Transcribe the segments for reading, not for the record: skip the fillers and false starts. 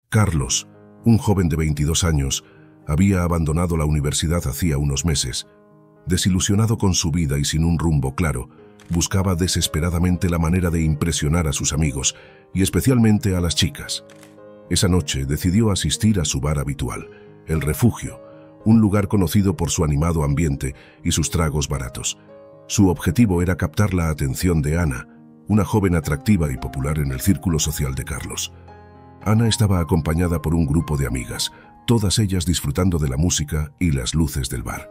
Carlos, un joven de 22 años, había abandonado la universidad hacía unos meses. Desilusionado con su vida y sin un rumbo claro, buscaba desesperadamente la manera de impresionar a sus amigos, y especialmente a las chicas. Esa noche decidió asistir a su bar habitual, El Refugio, un lugar conocido por su animado ambiente y sus tragos baratos. Su objetivo era captar la atención de Ana, una joven atractiva y popular en el círculo social de Carlos. Ana estaba acompañada por un grupo de amigas, todas ellas disfrutando de la música y las luces del bar.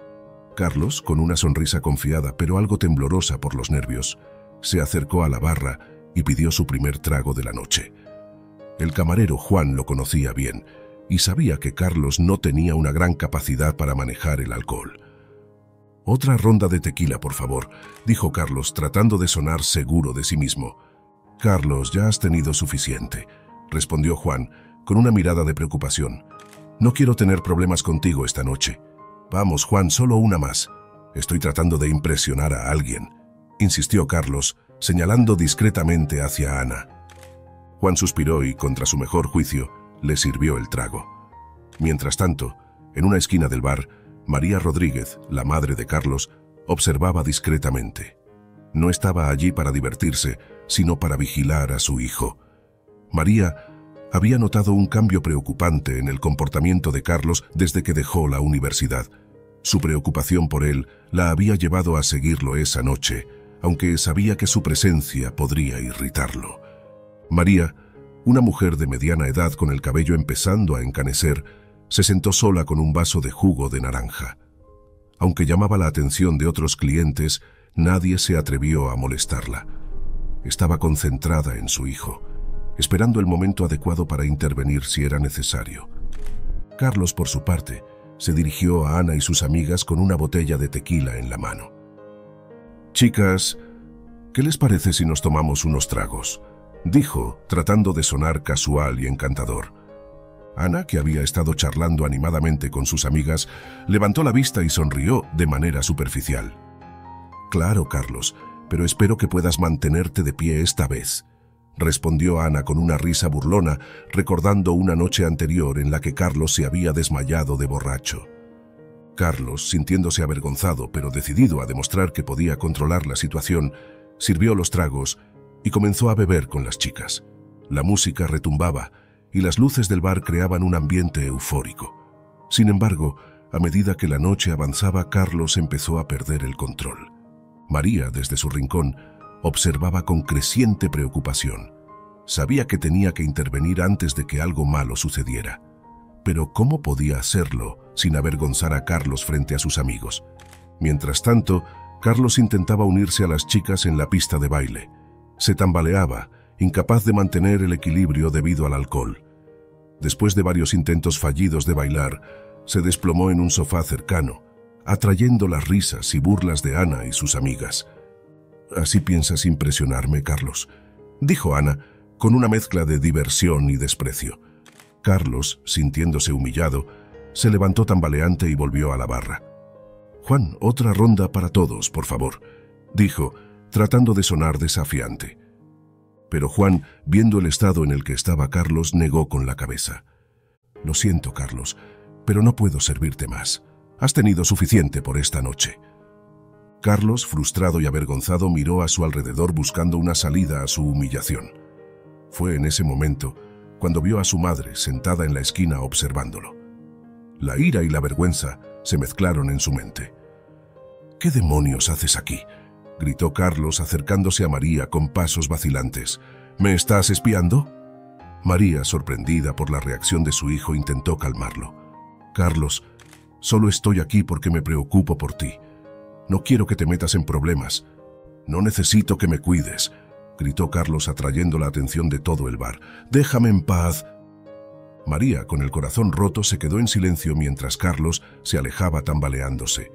Carlos, con una sonrisa confiada pero algo temblorosa por los nervios, se acercó a la barra y pidió su primer trago de la noche. El camarero Juan lo conocía bien y sabía que Carlos no tenía una gran capacidad para manejar el alcohol. «Otra ronda de tequila, por favor», dijo Carlos, tratando de sonar seguro de sí mismo. «Carlos, ya has tenido suficiente», respondió Juan, con una mirada de preocupación. «No quiero tener problemas contigo esta noche». «Vamos, Juan, solo una más. Estoy tratando de impresionar a alguien», insistió Carlos, señalando discretamente hacia Ana. Juan suspiró y, contra su mejor juicio, le sirvió el trago. Mientras tanto, en una esquina del bar, María Rodríguez, la madre de Carlos, observaba discretamente. No estaba allí para divertirse, sino para vigilar a su hijo. María había notado un cambio preocupante en el comportamiento de Carlos desde que dejó la universidad. Su preocupación por él la había llevado a seguirlo esa noche, aunque sabía que su presencia podría irritarlo. María, una mujer de mediana edad con el cabello empezando a encanecer, se sentó sola con un vaso de jugo de naranja. Aunque llamaba la atención de otros clientes, nadie se atrevió a molestarla. Estaba concentrada en su hijo, esperando el momento adecuado para intervenir si era necesario. Carlos, por su parte, se dirigió a Ana y sus amigas con una botella de tequila en la mano. «Chicas, ¿qué les parece si nos tomamos unos tragos?», dijo, tratando de sonar casual y encantador. Ana, que había estado charlando animadamente con sus amigas, levantó la vista y sonrió de manera superficial. «Claro, Carlos, pero espero que puedas mantenerte de pie esta vez», respondió Ana con una risa burlona, recordando una noche anterior en la que Carlos se había desmayado de borracho. Carlos, sintiéndose avergonzado pero decidido a demostrar que podía controlar la situación, sirvió los tragos y comenzó a beber con las chicas. La música retumbaba y las luces del bar creaban un ambiente eufórico. Sin embargo, a medida que la noche avanzaba, Carlos empezó a perder el control. María, desde su rincón, observaba con creciente preocupación. Sabía que tenía que intervenir antes de que algo malo sucediera. Pero ¿cómo podía hacerlo sin avergonzar a Carlos frente a sus amigos? Mientras tanto, Carlos intentaba unirse a las chicas en la pista de baile. Se tambaleaba, incapaz de mantener el equilibrio debido al alcohol. Después de varios intentos fallidos de bailar, se desplomó en un sofá cercano, atrayendo las risas y burlas de Ana y sus amigas. «¿Así piensas impresionarme, Carlos?», dijo Ana, con una mezcla de diversión y desprecio. Carlos, sintiéndose humillado, se levantó tambaleante y volvió a la barra. «Juan, otra ronda para todos, por favor», dijo, tratando de sonar desafiante. Pero Juan, viendo el estado en el que estaba Carlos, negó con la cabeza. «Lo siento, Carlos, pero no puedo servirte más. Has tenido suficiente por esta noche». Carlos, frustrado y avergonzado, miró a su alrededor buscando una salida a su humillación. Fue en ese momento cuando vio a su madre sentada en la esquina observándolo. La ira y la vergüenza se mezclaron en su mente. «¿Qué demonios haces aquí?», gritó Carlos acercándose a María con pasos vacilantes. «¿Me estás espiando?». María, sorprendida por la reacción de su hijo, intentó calmarlo. «Carlos, solo estoy aquí porque me preocupo por ti. No quiero que te metas en problemas. No necesito que me cuides», gritó Carlos atrayendo la atención de todo el bar. «Déjame en paz». María, con el corazón roto, se quedó en silencio mientras Carlos se alejaba tambaleándose.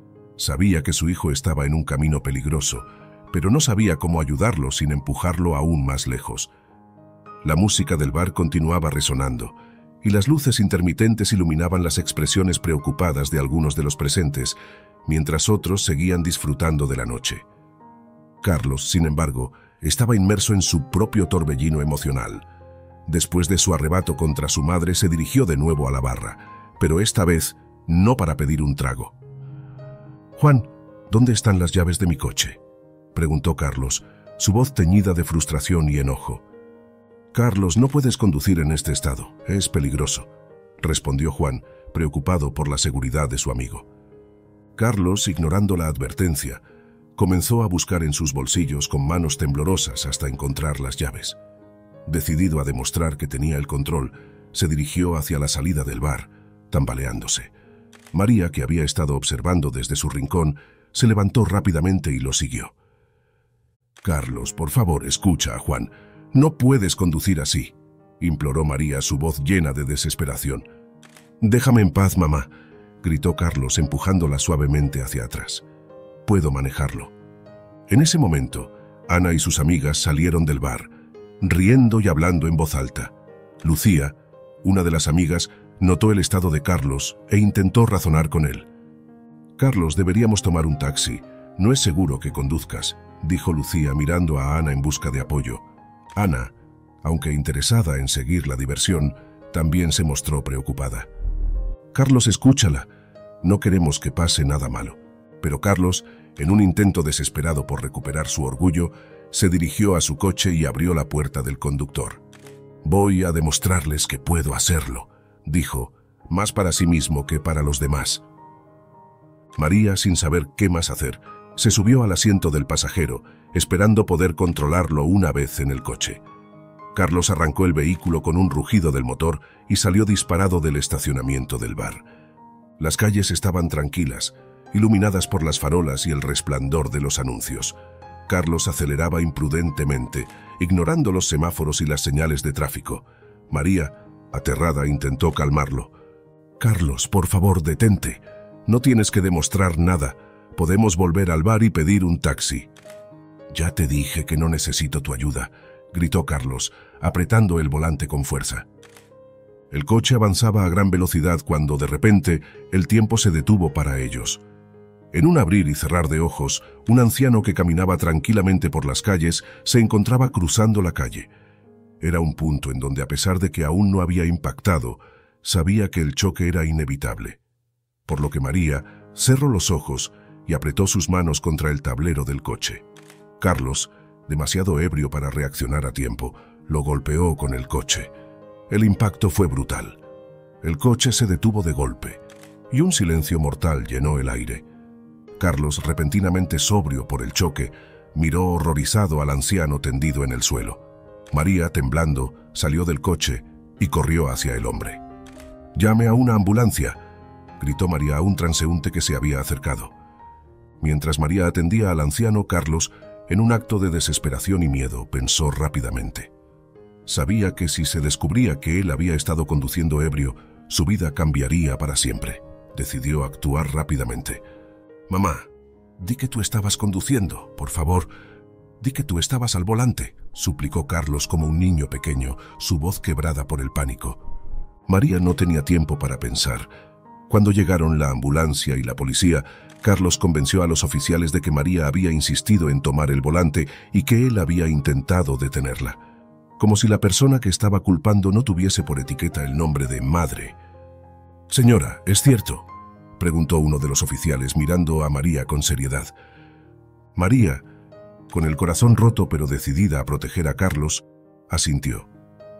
Sabía que su hijo estaba en un camino peligroso, pero no sabía cómo ayudarlo sin empujarlo aún más lejos. La música del bar continuaba resonando, y las luces intermitentes iluminaban las expresiones preocupadas de algunos de los presentes, mientras otros seguían disfrutando de la noche. Carlos, sin embargo, estaba inmerso en su propio torbellino emocional. Después de su arrebato contra su madre, se dirigió de nuevo a la barra, pero esta vez no para pedir un trago. «Juan, ¿dónde están las llaves de mi coche?», preguntó Carlos, su voz teñida de frustración y enojo. «Carlos, no puedes conducir en este estado, es peligroso», respondió Juan, preocupado por la seguridad de su amigo. Carlos, ignorando la advertencia, comenzó a buscar en sus bolsillos con manos temblorosas hasta encontrar las llaves. Decidido a demostrar que tenía el control, se dirigió hacia la salida del bar, tambaleándose. María, que había estado observando desde su rincón, se levantó rápidamente y lo siguió. «Carlos, por favor, escucha a Juan. No puedes conducir así», imploró María, su voz llena de desesperación. «Déjame en paz, mamá», gritó Carlos, empujándola suavemente hacia atrás. «Puedo manejarlo». En ese momento, Ana y sus amigas salieron del bar, riendo y hablando en voz alta. Lucía, una de las amigas, notó el estado de Carlos e intentó razonar con él. «Carlos, deberíamos tomar un taxi. No es seguro que conduzcas», dijo Lucía mirando a Ana en busca de apoyo. Ana, aunque interesada en seguir la diversión, también se mostró preocupada. «Carlos, escúchala. No queremos que pase nada malo». Pero Carlos, en un intento desesperado por recuperar su orgullo, se dirigió a su coche y abrió la puerta del conductor. «Voy a demostrarles que puedo hacerlo», dijo, más para sí mismo que para los demás. María, sin saber qué más hacer, se subió al asiento del pasajero, esperando poder controlarlo una vez en el coche. Carlos arrancó el vehículo con un rugido del motor y salió disparado del estacionamiento del bar. Las calles estaban tranquilas, iluminadas por las farolas y el resplandor de los anuncios. Carlos aceleraba imprudentemente, ignorando los semáforos y las señales de tráfico. María, aterrada, intentó calmarlo. «Carlos, por favor, detente. No tienes que demostrar nada. Podemos volver al bar y pedir un taxi». «Ya te dije que no necesito tu ayuda», gritó Carlos, apretando el volante con fuerza. El coche avanzaba a gran velocidad cuando, de repente, el tiempo se detuvo para ellos. En un abrir y cerrar de ojos, un anciano que caminaba tranquilamente por las calles se encontraba cruzando la calle. Era un punto en donde, a pesar de que aún no había impactado, sabía que el choque era inevitable. Por lo que María cerró los ojos y apretó sus manos contra el tablero del coche. Carlos, demasiado ebrio para reaccionar a tiempo, lo golpeó con el coche. El impacto fue brutal. El coche se detuvo de golpe y un silencio mortal llenó el aire. Carlos, repentinamente sobrio por el choque, miró horrorizado al anciano tendido en el suelo. María, temblando, salió del coche y corrió hacia el hombre. «Llame a una ambulancia», gritó María a un transeúnte que se había acercado. Mientras María atendía al anciano, Carlos, en un acto de desesperación y miedo, pensó rápidamente. Sabía que si se descubría que él había estado conduciendo ebrio, su vida cambiaría para siempre. Decidió actuar rápidamente. «Mamá, di que tú estabas conduciendo, por favor. Di que tú estabas al volante», suplicó Carlos como un niño pequeño, su voz quebrada por el pánico. María no tenía tiempo para pensar. Cuando llegaron la ambulancia y la policía, Carlos convenció a los oficiales de que María había insistido en tomar el volante y que él había intentado detenerla. Como si la persona que estaba culpando no tuviese por etiqueta el nombre de madre. «Señora, ¿es cierto?», preguntó uno de los oficiales mirando a María con seriedad. María, con el corazón roto pero decidida a proteger a Carlos, asintió.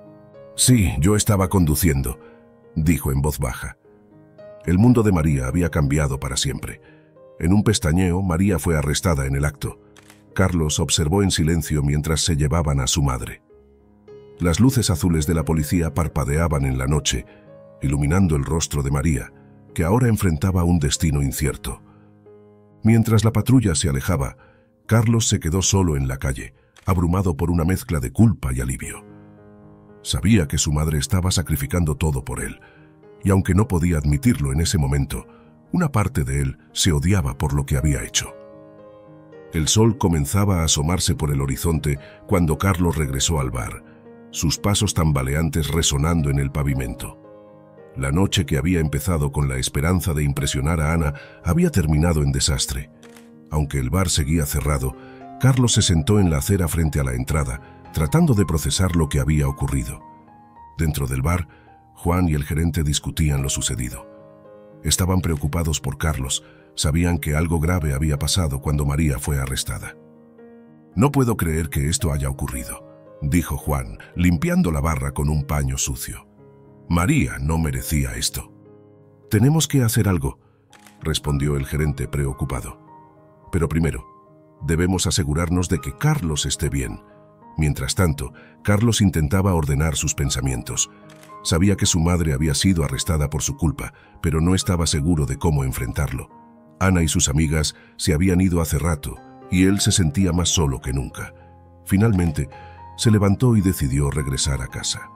«Sí, yo estaba conduciendo», dijo en voz baja. El mundo de María había cambiado para siempre. En un pestañeo, María fue arrestada en el acto. Carlos observó en silencio mientras se llevaban a su madre. Las luces azules de la policía parpadeaban en la noche, iluminando el rostro de María, que ahora enfrentaba un destino incierto. Mientras la patrulla se alejaba, Carlos se quedó solo en la calle, abrumado por una mezcla de culpa y alivio. Sabía que su madre estaba sacrificando todo por él, y aunque no podía admitirlo en ese momento, una parte de él se odiaba por lo que había hecho. El sol comenzaba a asomarse por el horizonte cuando Carlos regresó al bar, sus pasos tambaleantes resonando en el pavimento. La noche que había empezado con la esperanza de impresionar a Ana había terminado en desastre. Aunque el bar seguía cerrado, Carlos se sentó en la acera frente a la entrada, tratando de procesar lo que había ocurrido. Dentro del bar, Juan y el gerente discutían lo sucedido. Estaban preocupados por Carlos, sabían que algo grave había pasado cuando María fue arrestada. «No puedo creer que esto haya ocurrido», dijo Juan, limpiando la barra con un paño sucio. «María no merecía esto». «Tenemos que hacer algo», respondió el gerente preocupado. «Pero primero, debemos asegurarnos de que Carlos esté bien». Mientras tanto, Carlos intentaba ordenar sus pensamientos. Sabía que su madre había sido arrestada por su culpa, pero no estaba seguro de cómo enfrentarlo. Ana y sus amigas se habían ido hace rato, y él se sentía más solo que nunca. Finalmente, se levantó y decidió regresar a casa.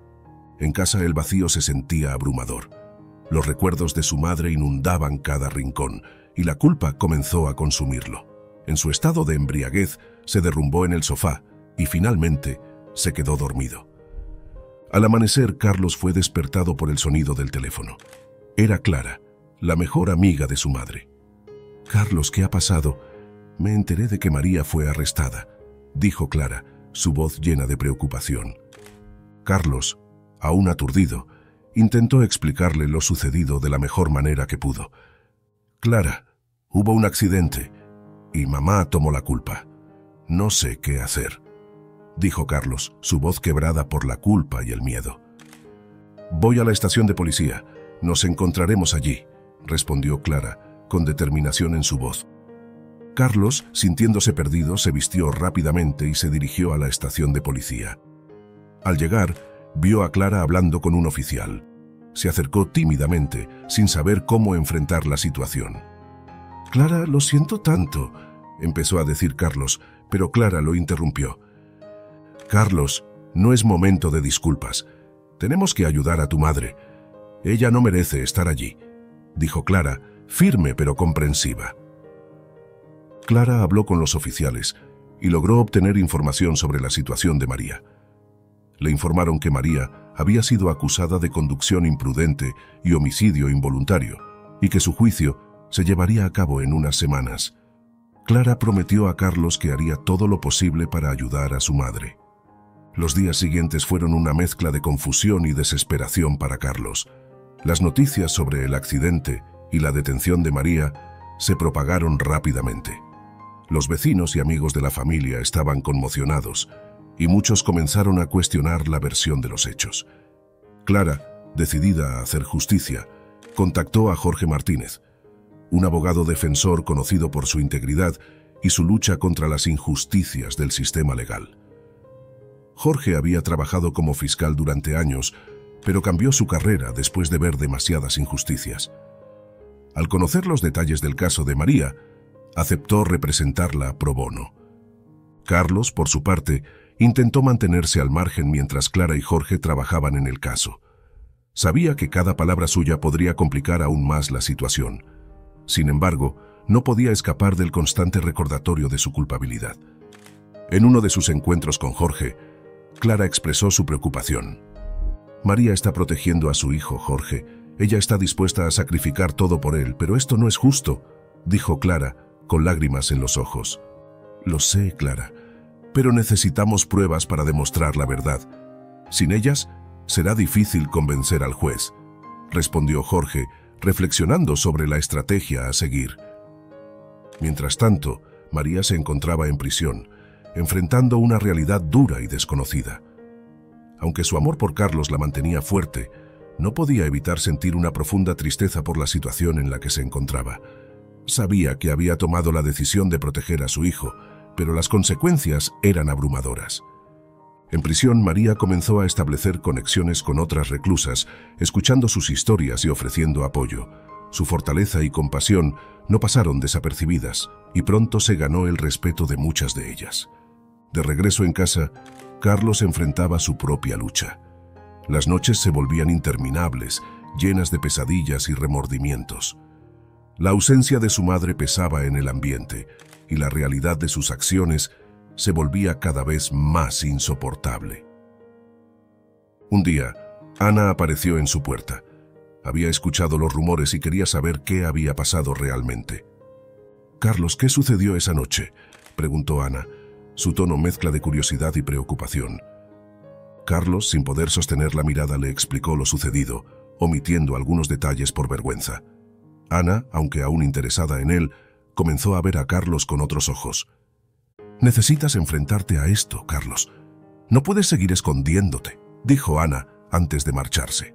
En casa el vacío se sentía abrumador. Los recuerdos de su madre inundaban cada rincón, y la culpa comenzó a consumirlo. En su estado de embriaguez, se derrumbó en el sofá, y finalmente se quedó dormido. Al amanecer, Carlos fue despertado por el sonido del teléfono. Era Clara, la mejor amiga de su madre. «Carlos, ¿qué ha pasado? Me enteré de que María fue arrestada», dijo Clara, su voz llena de preocupación. Carlos, aún aturdido, intentó explicarle lo sucedido de la mejor manera que pudo. «Clara, hubo un accidente y mamá tomó la culpa. No sé qué hacer», dijo Carlos, su voz quebrada por la culpa y el miedo. «Voy a la estación de policía. Nos encontraremos allí», respondió Clara, con determinación en su voz. Carlos, sintiéndose perdido, se vistió rápidamente y se dirigió a la estación de policía. Al llegar, vio a Clara hablando con un oficial. Se acercó tímidamente, sin saber cómo enfrentar la situación. «Clara, lo siento tanto», empezó a decir Carlos, pero Clara lo interrumpió. «Carlos, no es momento de disculpas. Tenemos que ayudar a tu madre. Ella no merece estar allí», dijo Clara, firme pero comprensiva. Clara habló con los oficiales y logró obtener información sobre la situación de María. Le informaron que María había sido acusada de conducción imprudente y homicidio involuntario, y que su juicio se llevaría a cabo en unas semanas. Clara prometió a Carlos que haría todo lo posible para ayudar a su madre. Los días siguientes fueron una mezcla de confusión y desesperación para Carlos. Las noticias sobre el accidente y la detención de María se propagaron rápidamente. Los vecinos y amigos de la familia estaban conmocionados, y muchos comenzaron a cuestionar la versión de los hechos. Clara, decidida a hacer justicia, contactó a Jorge Martínez, un abogado defensor conocido por su integridad y su lucha contra las injusticias del sistema legal. Jorge había trabajado como fiscal durante años, pero cambió su carrera después de ver demasiadas injusticias. Al conocer los detalles del caso de María, aceptó representarla pro bono. Carlos, por su parte, intentó mantenerse al margen mientras Clara y Jorge trabajaban en el caso. Sabía que cada palabra suya podría complicar aún más la situación. Sin embargo, no podía escapar del constante recordatorio de su culpabilidad. En uno de sus encuentros con Jorge, Clara expresó su preocupación. «María está protegiendo a su hijo, Jorge. Ella está dispuesta a sacrificar todo por él, pero esto no es justo», dijo Clara, con lágrimas en los ojos. «Lo sé, Clara, pero necesitamos pruebas para demostrar la verdad. Sin ellas, será difícil convencer al juez», respondió Jorge, reflexionando sobre la estrategia a seguir. Mientras tanto, María se encontraba en prisión, enfrentando una realidad dura y desconocida. Aunque su amor por Carlos la mantenía fuerte, no podía evitar sentir una profunda tristeza por la situación en la que se encontraba. Sabía que había tomado la decisión de proteger a su hijo, pero las consecuencias eran abrumadoras. En prisión, María comenzó a establecer conexiones con otras reclusas, escuchando sus historias y ofreciendo apoyo. Su fortaleza y compasión no pasaron desapercibidas, y pronto se ganó el respeto de muchas de ellas. De regreso en casa, Carlos enfrentaba su propia lucha. Las noches se volvían interminables, llenas de pesadillas y remordimientos. La ausencia de su madre pesaba en el ambiente, y la realidad de sus acciones se volvía cada vez más insoportable. Un día, Ana apareció en su puerta. Había escuchado los rumores y quería saber qué había pasado realmente. «Carlos, ¿qué sucedió esa noche?», preguntó Ana, su tono mezcla de curiosidad y preocupación. Carlos, sin poder sostener la mirada, le explicó lo sucedido, omitiendo algunos detalles por vergüenza. Ana, aunque aún interesada en él, comenzó a ver a Carlos con otros ojos. «Necesitas enfrentarte a esto, Carlos. No puedes seguir escondiéndote», dijo Ana antes de marcharse.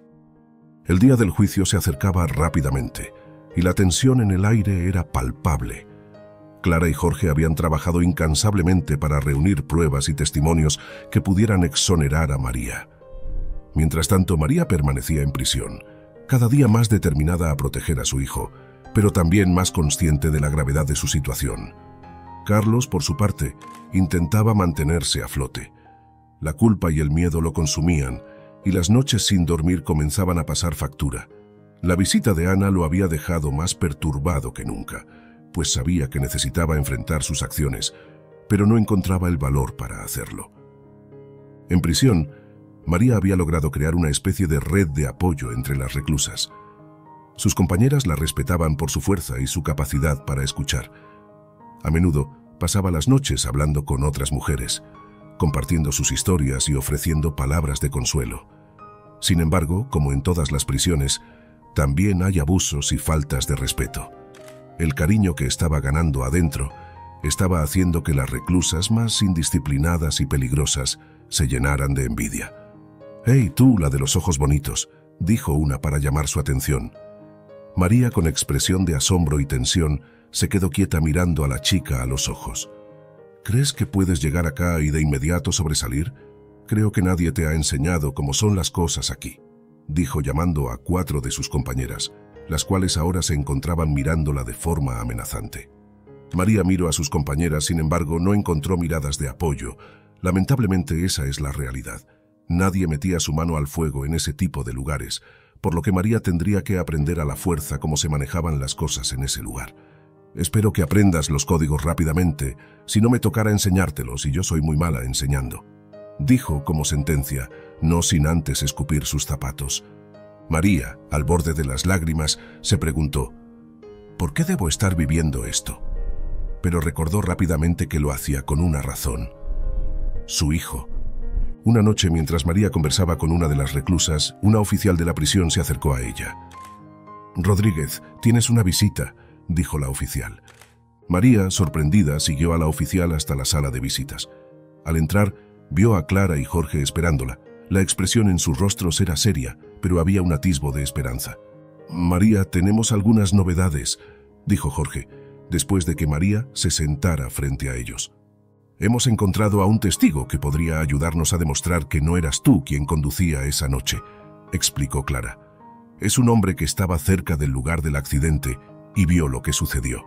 El día del juicio se acercaba rápidamente y la tensión en el aire era palpable. Clara y Jorge habían trabajado incansablemente para reunir pruebas y testimonios que pudieran exonerar a María. Mientras tanto, María permanecía en prisión, cada día más determinada a proteger a su hijo, pero también más consciente de la gravedad de su situación. Carlos, por su parte, intentaba mantenerse a flote. La culpa y el miedo lo consumían, y las noches sin dormir comenzaban a pasar factura. La visita de Ana lo había dejado más perturbado que nunca, pues sabía que necesitaba enfrentar sus acciones, pero no encontraba el valor para hacerlo. En prisión, María había logrado crear una especie de red de apoyo entre las reclusas. Sus compañeras la respetaban por su fuerza y su capacidad para escuchar. A menudo pasaba las noches hablando con otras mujeres, compartiendo sus historias y ofreciendo palabras de consuelo. Sin embargo, como en todas las prisiones, también hay abusos y faltas de respeto. El cariño que estaba ganando adentro estaba haciendo que las reclusas más indisciplinadas y peligrosas se llenaran de envidia. «Hey, tú, la de los ojos bonitos», dijo una para llamar su atención. María, con expresión de asombro y tensión, se quedó quieta mirando a la chica a los ojos. «¿Crees que puedes llegar acá y de inmediato sobresalir? Creo que nadie te ha enseñado cómo son las cosas aquí», dijo llamando a 4 de sus compañeras, las cuales ahora se encontraban mirándola de forma amenazante. María miró a sus compañeras, sin embargo, no encontró miradas de apoyo. Lamentablemente esa es la realidad. Nadie metía su mano al fuego en ese tipo de lugares, por lo que María tendría que aprender a la fuerza cómo se manejaban las cosas en ese lugar. «Espero que aprendas los códigos rápidamente, si no me tocara enseñártelos y yo soy muy mala enseñando», dijo como sentencia, no sin antes escupir sus zapatos. María, al borde de las lágrimas, se preguntó, «¿Por qué debo estar viviendo esto?». Pero recordó rápidamente que lo hacía con una razón: su hijo. Una noche, mientras María conversaba con una de las reclusas, una oficial de la prisión se acercó a ella. «Rodríguez, tienes una visita», dijo la oficial. María, sorprendida, siguió a la oficial hasta la sala de visitas. Al entrar, vio a Clara y Jorge esperándola. La expresión en sus rostros era seria, pero había un atisbo de esperanza. «María, tenemos algunas novedades», dijo Jorge, después de que María se sentara frente a ellos. «Hemos encontrado a un testigo que podría ayudarnos a demostrar que no eras tú quien conducía esa noche», explicó Clara. «Es un hombre que estaba cerca del lugar del accidente y vio lo que sucedió».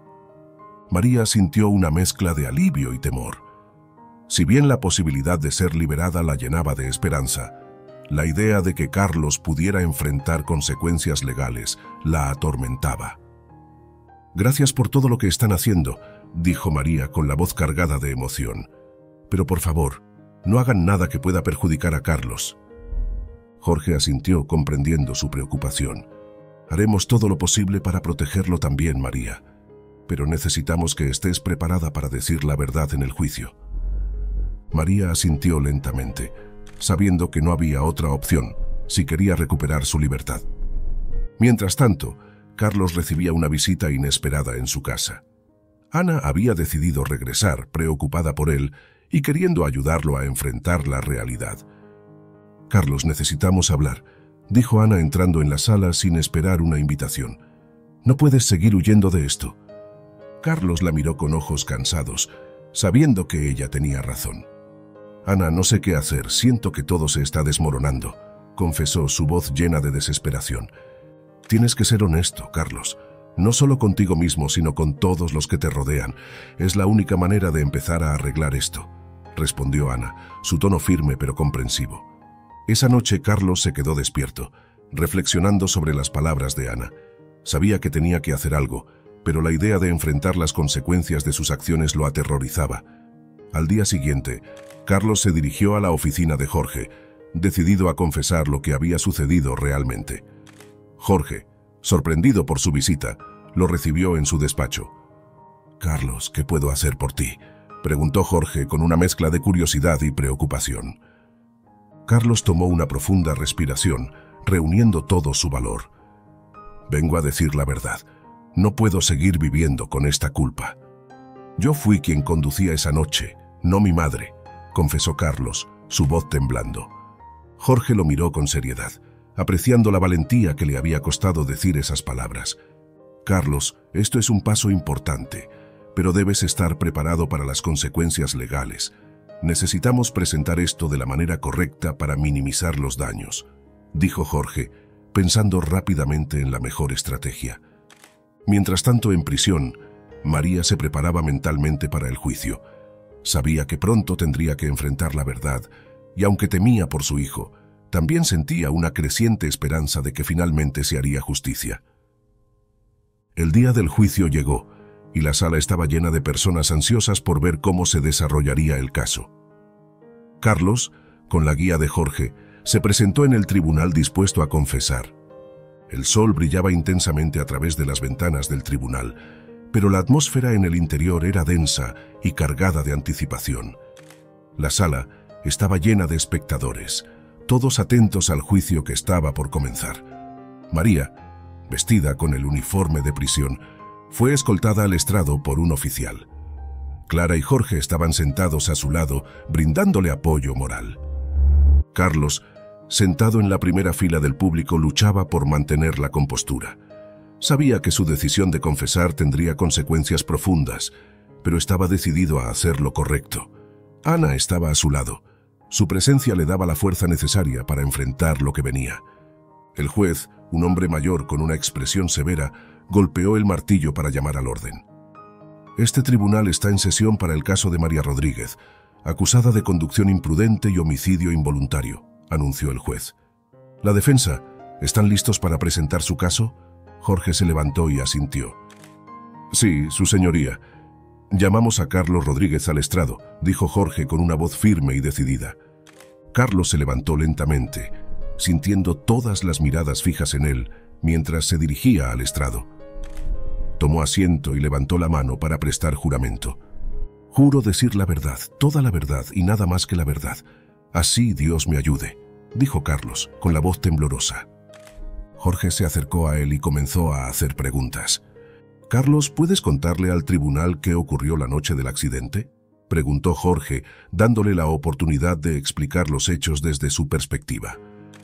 María sintió una mezcla de alivio y temor. Si bien la posibilidad de ser liberada la llenaba de esperanza, la idea de que Carlos pudiera enfrentar consecuencias legales la atormentaba. «Gracias por todo lo que están haciendo», dijo María con la voz cargada de emoción. «Pero por favor, no hagan nada que pueda perjudicar a Carlos». Jorge asintió, comprendiendo su preocupación. «Haremos todo lo posible para protegerlo también, María. Pero necesitamos que estés preparada para decir la verdad en el juicio». María asintió lentamente, sabiendo que no había otra opción si quería recuperar su libertad. Mientras tanto, Carlos recibía una visita inesperada en su casa. Ana había decidido regresar, preocupada por él y queriendo ayudarlo a enfrentar la realidad. «Carlos, necesitamos hablar», dijo Ana entrando en la sala sin esperar una invitación. «No puedes seguir huyendo de esto». Carlos la miró con ojos cansados, sabiendo que ella tenía razón. «Ana, no sé qué hacer, siento que todo se está desmoronando», confesó, su voz llena de desesperación. «Tienes que ser honesto, Carlos. No solo contigo mismo, sino con todos los que te rodean. Es la única manera de empezar a arreglar esto», respondió Ana, su tono firme pero comprensivo. Esa noche Carlos se quedó despierto, reflexionando sobre las palabras de Ana. Sabía que tenía que hacer algo, pero la idea de enfrentar las consecuencias de sus acciones lo aterrorizaba. Al día siguiente, Carlos se dirigió a la oficina de Jorge, decidido a confesar lo que había sucedido realmente. Jorge, sorprendido por su visita, lo recibió en su despacho. «Carlos, ¿qué puedo hacer por ti?», preguntó Jorge con una mezcla de curiosidad y preocupación. Carlos tomó una profunda respiración, reuniendo todo su valor. Vengo a decir la verdad. No puedo seguir viviendo con esta culpa. Yo fui quien conducía esa noche, no mi madre, confesó Carlos, su voz temblando. Jorge lo miró con seriedad, apreciando la valentía que le había costado decir esas palabras. Carlos, esto es un paso importante, pero debes estar preparado para las consecuencias legales. Necesitamos presentar esto de la manera correcta para minimizar los daños, dijo Jorge, pensando rápidamente en la mejor estrategia. Mientras tanto, en prisión, María se preparaba mentalmente para el juicio. Sabía que pronto tendría que enfrentar la verdad, y aunque temía por su hijo, también sentía una creciente esperanza de que finalmente se haría justicia. El día del juicio llegó, y la sala estaba llena de personas ansiosas por ver cómo se desarrollaría el caso. Carlos, con la guía de Jorge, se presentó en el tribunal dispuesto a confesar. El sol brillaba intensamente a través de las ventanas del tribunal, pero la atmósfera en el interior era densa y cargada de anticipación. La sala estaba llena de espectadores, todos atentos al juicio que estaba por comenzar. María, vestida con el uniforme de prisión, fue escoltada al estrado por un oficial. Clara y Jorge estaban sentados a su lado, brindándole apoyo moral. Carlos, sentado en la primera fila del público, luchaba por mantener la compostura. Sabía que su decisión de confesar tendría consecuencias profundas, pero estaba decidido a hacer lo correcto. Ana estaba a su lado. Su presencia le daba la fuerza necesaria para enfrentar lo que venía. El juez, un hombre mayor con una expresión severa, golpeó el martillo para llamar al orden. Este tribunal está en sesión para el caso de María Rodríguez, acusada de conducción imprudente y homicidio involuntario, anunció el juez. ¿La defensa? ¿Están listos para presentar su caso? Jorge se levantó y asintió. Sí, su señoría. Llamamos a Carlos Rodríguez al estrado, dijo Jorge con una voz firme y decidida. Carlos se levantó lentamente, sintiendo todas las miradas fijas en él mientras se dirigía al estrado. Tomó asiento y levantó la mano para prestar juramento. Juro decir la verdad, toda la verdad y nada más que la verdad. Así Dios me ayude, dijo Carlos, con la voz temblorosa. Jorge se acercó a él y comenzó a hacer preguntas. «Carlos, ¿puedes contarle al tribunal qué ocurrió la noche del accidente?», preguntó Jorge, dándole la oportunidad de explicar los hechos desde su perspectiva.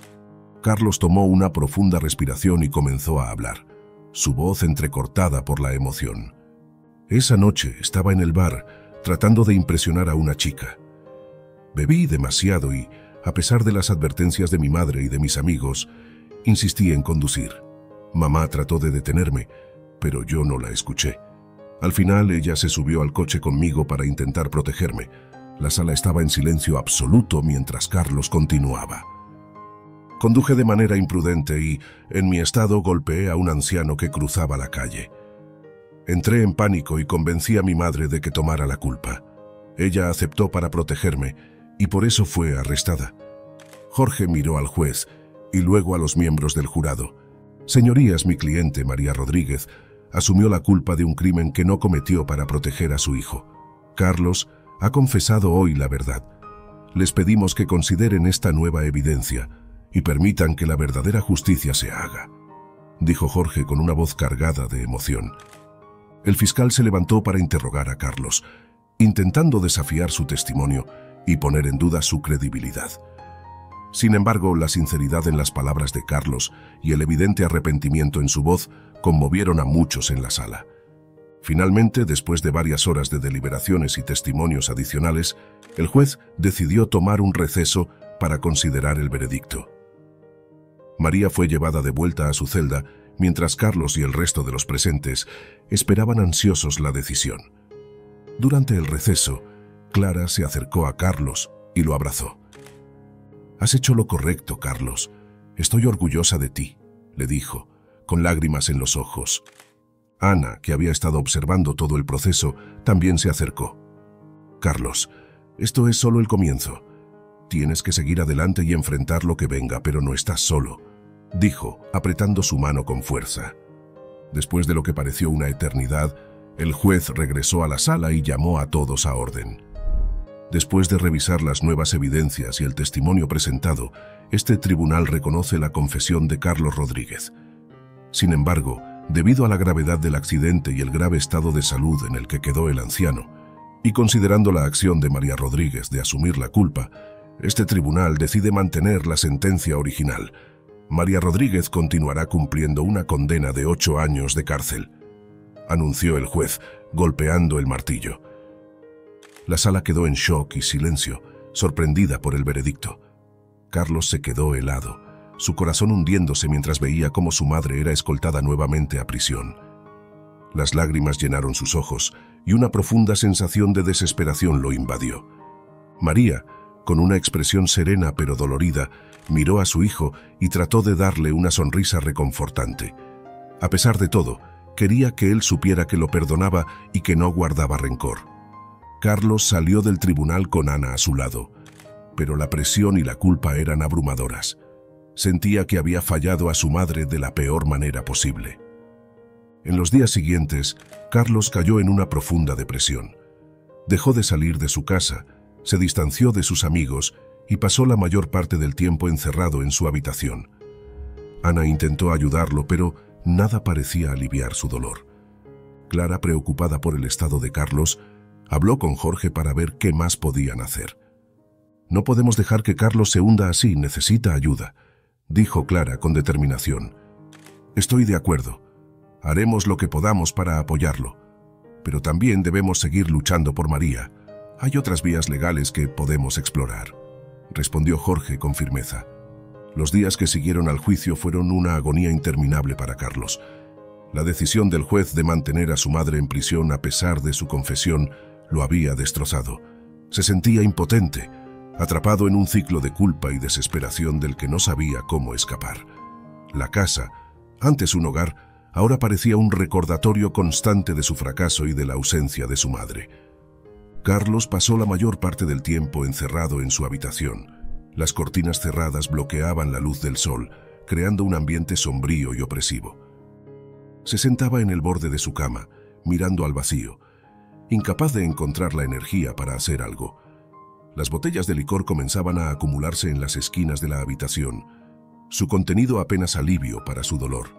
Carlos tomó una profunda respiración y comenzó a hablar, su voz entrecortada por la emoción. Esa noche estaba en el bar, tratando de impresionar a una chica. Bebí demasiado y, a pesar de las advertencias de mi madre y de mis amigos, insistí en conducir. Mamá trató de detenerme, pero yo no la escuché. Al final ella se subió al coche conmigo para intentar protegerme. La sala estaba en silencio absoluto mientras Carlos continuaba. Conduje de manera imprudente y, en mi estado, golpeé a un anciano que cruzaba la calle. Entré en pánico y convencí a mi madre de que tomara la culpa. Ella aceptó para protegerme y por eso fue arrestada. Jorge miró al juez y luego a los miembros del jurado. Señorías, mi cliente, María Rodríguez, asumió la culpa de un crimen que no cometió para proteger a su hijo. Carlos ha confesado hoy la verdad. Les pedimos que consideren esta nueva evidencia y permitan que la verdadera justicia se haga, dijo Jorge con una voz cargada de emoción. El fiscal se levantó para interrogar a Carlos, intentando desafiar su testimonio y poner en duda su credibilidad. Sin embargo, la sinceridad en las palabras de Carlos y el evidente arrepentimiento en su voz conmovieron a muchos en la sala. Finalmente, después de varias horas de deliberaciones y testimonios adicionales, el juez decidió tomar un receso para considerar el veredicto. María fue llevada de vuelta a su celda, mientras Carlos y el resto de los presentes esperaban ansiosos la decisión. Durante el receso, Clara se acercó a Carlos y lo abrazó. «Has hecho lo correcto, Carlos. Estoy orgullosa de ti», le dijo, con lágrimas en los ojos. Ana, que había estado observando todo el proceso, también se acercó. «Carlos, esto es solo el comienzo. Tienes que seguir adelante y enfrentar lo que venga, pero no estás solo», dijo, apretando su mano con fuerza. Después de lo que pareció una eternidad, el juez regresó a la sala y llamó a todos a orden. Después de revisar las nuevas evidencias y el testimonio presentado, este tribunal reconoce la confesión de Carlos Rodríguez. Sin embargo, debido a la gravedad del accidente y el grave estado de salud en el que quedó el anciano, y considerando la acción de María Rodríguez de asumir la culpa, este tribunal decide mantener la sentencia original. María Rodríguez continuará cumpliendo una condena de 8 años de cárcel, anunció el juez, golpeando el martillo. La sala quedó en shock y silencio, sorprendida por el veredicto. Carlos se quedó helado, su corazón hundiéndose mientras veía cómo su madre era escoltada nuevamente a prisión. Las lágrimas llenaron sus ojos y una profunda sensación de desesperación lo invadió. María, con una expresión serena pero dolorida, miró a su hijo y trató de darle una sonrisa reconfortante. A pesar de todo, quería que él supiera que lo perdonaba y que no guardaba rencor. Carlos salió del tribunal con Ana a su lado, pero la presión y la culpa eran abrumadoras. Sentía que había fallado a su madre de la peor manera posible. En los días siguientes, Carlos cayó en una profunda depresión. Dejó de salir de su casa, se distanció de sus amigos y pasó la mayor parte del tiempo encerrado en su habitación. Ana intentó ayudarlo, pero nada parecía aliviar su dolor. Clara, preocupada por el estado de Carlos, habló con Jorge para ver qué más podían hacer. «No podemos dejar que Carlos se hunda así, necesita ayuda», dijo Clara con determinación. «Estoy de acuerdo. Haremos lo que podamos para apoyarlo. Pero también debemos seguir luchando por María. Hay otras vías legales que podemos explorar», respondió Jorge con firmeza. Los días que siguieron al juicio fueron una agonía interminable para Carlos. La decisión del juez de mantener a su madre en prisión a pesar de su confesión lo había destrozado. Se sentía impotente, atrapado en un ciclo de culpa y desesperación del que no sabía cómo escapar. La casa, antes un hogar, ahora parecía un recordatorio constante de su fracaso y de la ausencia de su madre. Carlos pasó la mayor parte del tiempo encerrado en su habitación. Las cortinas cerradas bloqueaban la luz del sol, creando un ambiente sombrío y opresivo. Se sentaba en el borde de su cama, mirando al vacío, incapaz de encontrar la energía para hacer algo. Las botellas de licor comenzaban a acumularse en las esquinas de la habitación, su contenido apenas alivio para su dolor.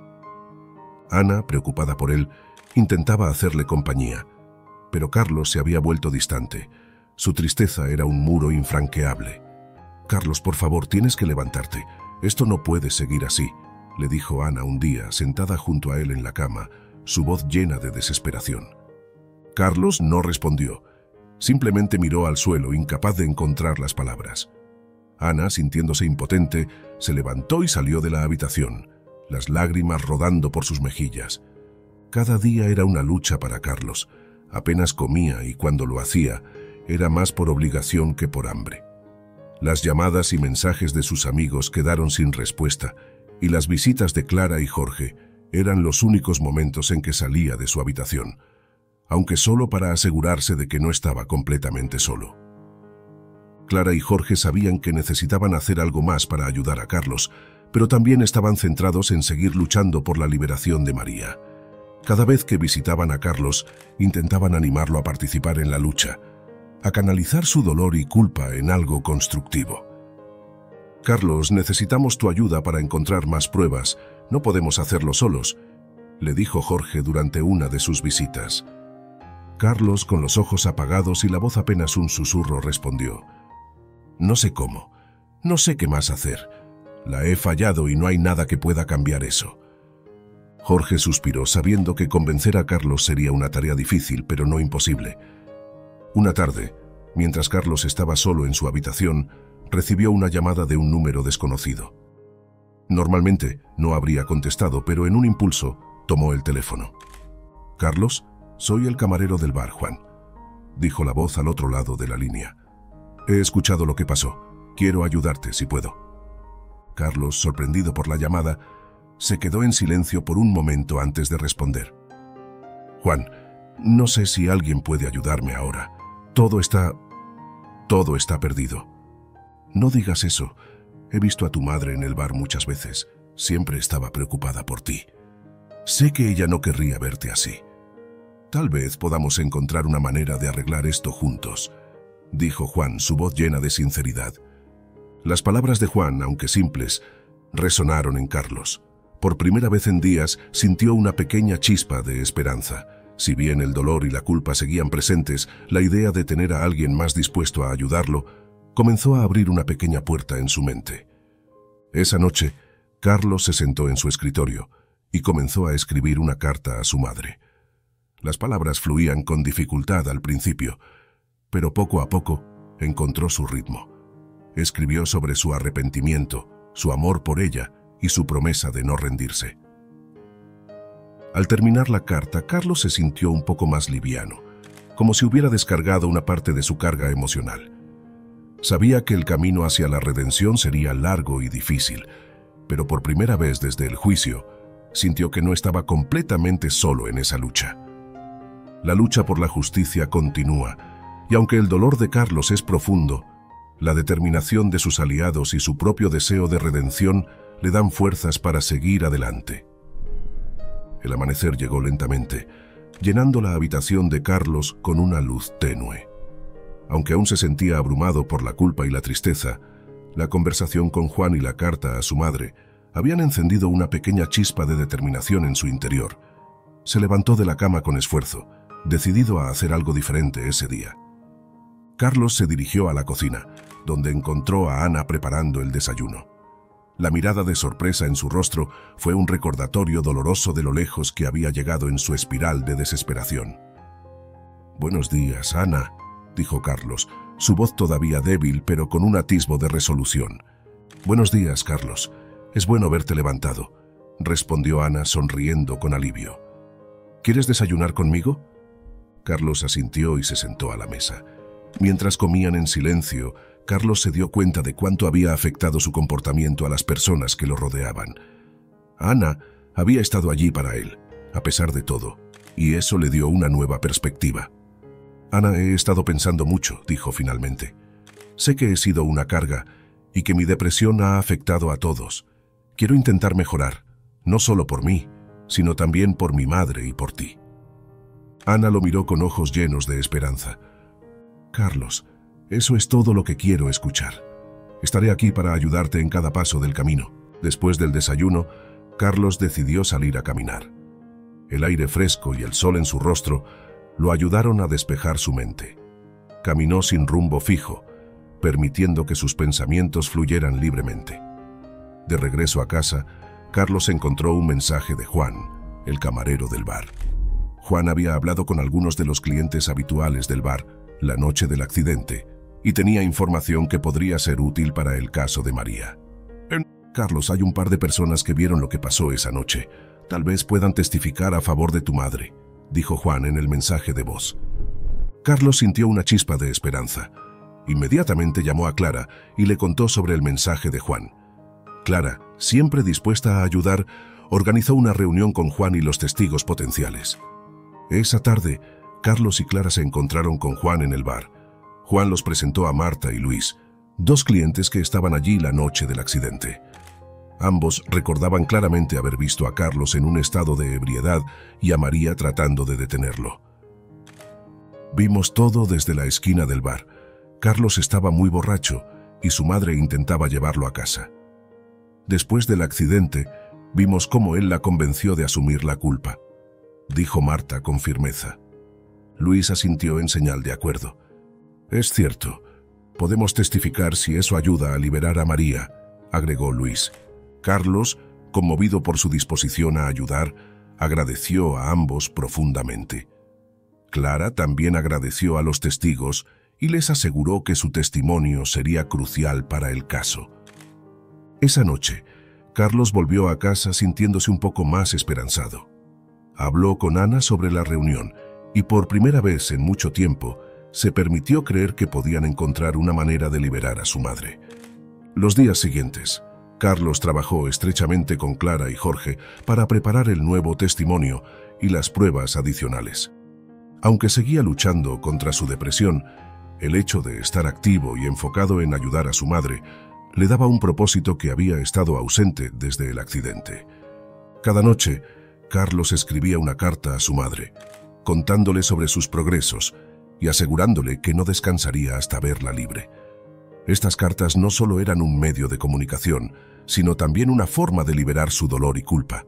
Ana, preocupada por él, intentaba hacerle compañía, pero Carlos se había vuelto distante. Su tristeza era un muro infranqueable. «Carlos, por favor, tienes que levantarte. Esto no puede seguir así», le dijo Ana un día, sentada junto a él en la cama, su voz llena de desesperación. Carlos no respondió. Simplemente miró al suelo, incapaz de encontrar las palabras. Ana, sintiéndose impotente, se levantó y salió de la habitación, las lágrimas rodando por sus mejillas. Cada día era una lucha para Carlos. Apenas comía y cuando lo hacía, era más por obligación que por hambre. Las llamadas y mensajes de sus amigos quedaron sin respuesta y las visitas de Clara y Jorge eran los únicos momentos en que salía de su habitación, aunque solo para asegurarse de que no estaba completamente solo. Clara y Jorge sabían que necesitaban hacer algo más para ayudar a Carlos, pero también estaban centrados en seguir luchando por la liberación de María. Cada vez que visitaban a Carlos, intentaban animarlo a participar en la lucha, a canalizar su dolor y culpa en algo constructivo. «Carlos, necesitamos tu ayuda para encontrar más pruebas. No podemos hacerlo solos», le dijo Jorge durante una de sus visitas. Carlos, con los ojos apagados y la voz apenas un susurro, respondió: «No sé cómo, no sé qué más hacer. La he fallado y no hay nada que pueda cambiar eso». Jorge suspiró, sabiendo que convencer a Carlos sería una tarea difícil, pero no imposible. Una tarde, mientras Carlos estaba solo en su habitación, recibió una llamada de un número desconocido. Normalmente no habría contestado, pero en un impulso tomó el teléfono. «Carlos, soy el camarero del bar, Juan», dijo la voz al otro lado de la línea. «He escuchado lo que pasó. Quiero ayudarte si puedo». Carlos, sorprendido por la llamada, se quedó en silencio por un momento antes de responder. «Juan, no sé si alguien puede ayudarme ahora. Todo está perdido». «No digas eso. He visto a tu madre en el bar muchas veces. Siempre estaba preocupada por ti. Sé que ella no querría verte así. Tal vez podamos encontrar una manera de arreglar esto juntos. dijo Juan, su voz llena de sinceridad. Las palabras de Juan, aunque simples, resonaron en Carlos. Por primera vez en días sintió una pequeña chispa de esperanza. Si bien el dolor y la culpa seguían presentes, la idea de tener a alguien más dispuesto a ayudarlo comenzó a abrir una pequeña puerta en su mente. Esa noche, Carlos se sentó en su escritorio y comenzó a escribir una carta a su madre. Las palabras fluían con dificultad al principio, pero poco a poco encontró su ritmo. Escribió sobre su arrepentimiento, su amor por ella y su promesa de no rendirse. Al terminar la carta, Carlos se sintió un poco más liviano, como si hubiera descargado una parte de su carga emocional. Sabía que el camino hacia la redención sería largo y difícil, pero por primera vez desde el juicio, sintió que no estaba completamente solo en esa lucha. La lucha por la justicia continúa, y aunque el dolor de Carlos es profundo, la determinación de sus aliados y su propio deseo de redención le dan fuerzas para seguir adelante. El amanecer llegó lentamente, llenando la habitación de Carlos con una luz tenue. Aunque aún se sentía abrumado por la culpa y la tristeza, la conversación con Juan y la carta a su madre habían encendido una pequeña chispa de determinación en su interior. Se levantó de la cama con esfuerzo, decidido a hacer algo diferente ese día. Carlos se dirigió a la cocina, donde encontró a Ana preparando el desayuno. La mirada de sorpresa en su rostro fue un recordatorio doloroso de lo lejos que había llegado en su espiral de desesperación. «Buenos días, Ana», dijo Carlos, su voz todavía débil pero con un atisbo de resolución. «Buenos días, Carlos. Es bueno verte levantado», respondió Ana sonriendo con alivio. «¿Quieres desayunar conmigo?». Carlos asintió y se sentó a la mesa. Mientras comían en silencio, Carlos se dio cuenta de cuánto había afectado su comportamiento a las personas que lo rodeaban. Ana había estado allí para él, a pesar de todo, y eso le dio una nueva perspectiva. «Ana, he estado pensando mucho», dijo finalmente. «Sé que he sido una carga y que mi depresión ha afectado a todos. Quiero intentar mejorar, no solo por mí, sino también por mi madre y por ti». Ana lo miró con ojos llenos de esperanza. «Carlos, eso es todo lo que quiero escuchar. Estaré aquí para ayudarte en cada paso del camino». Después del desayuno, Carlos decidió salir a caminar. El aire fresco y el sol en su rostro lo ayudaron a despejar su mente. Caminó sin rumbo fijo, permitiendo que sus pensamientos fluyeran libremente. De regreso a casa, Carlos encontró un mensaje de Juan, el camarero del bar. Juan había hablado con algunos de los clientes habituales del bar la noche del accidente y tenía información que podría ser útil para el caso de María. «Carlos, hay un par de personas que vieron lo que pasó esa noche. Tal vez puedan testificar a favor de tu madre», dijo Juan en el mensaje de voz. Carlos sintió una chispa de esperanza. Inmediatamente llamó a Clara y le contó sobre el mensaje de Juan. Clara, siempre dispuesta a ayudar, organizó una reunión con Juan y los testigos potenciales. Esa tarde, Carlos y Clara se encontraron con Juan en el bar. Juan los presentó a Marta y Luis, dos clientes que estaban allí la noche del accidente. Ambos recordaban claramente haber visto a Carlos en un estado de ebriedad y a María tratando de detenerlo. «Vimos todo desde la esquina del bar. Carlos estaba muy borracho y su madre intentaba llevarlo a casa. Después del accidente, vimos cómo él la convenció de asumir la culpa», dijo Marta con firmeza. Luis asintió en señal de acuerdo. «Es cierto. Podemos testificar si eso ayuda a liberar a María», agregó Luis. Carlos, conmovido por su disposición a ayudar, agradeció a ambos profundamente. Clara también agradeció a los testigos y les aseguró que su testimonio sería crucial para el caso. Esa noche, Carlos volvió a casa sintiéndose un poco más esperanzado. Habló con Ana sobre la reunión y por primera vez en mucho tiempo se permitió creer que podían encontrar una manera de liberar a su madre. Los días siguientes, Carlos trabajó estrechamente con Clara y Jorge para preparar el nuevo testimonio y las pruebas adicionales. Aunque seguía luchando contra su depresión, el hecho de estar activo y enfocado en ayudar a su madre le daba un propósito que había estado ausente desde el accidente. Cada noche, Carlos escribía una carta a su madre, contándole sobre sus progresos y asegurándole que no descansaría hasta verla libre. Estas cartas no solo eran un medio de comunicación, sino también una forma de liberar su dolor y culpa.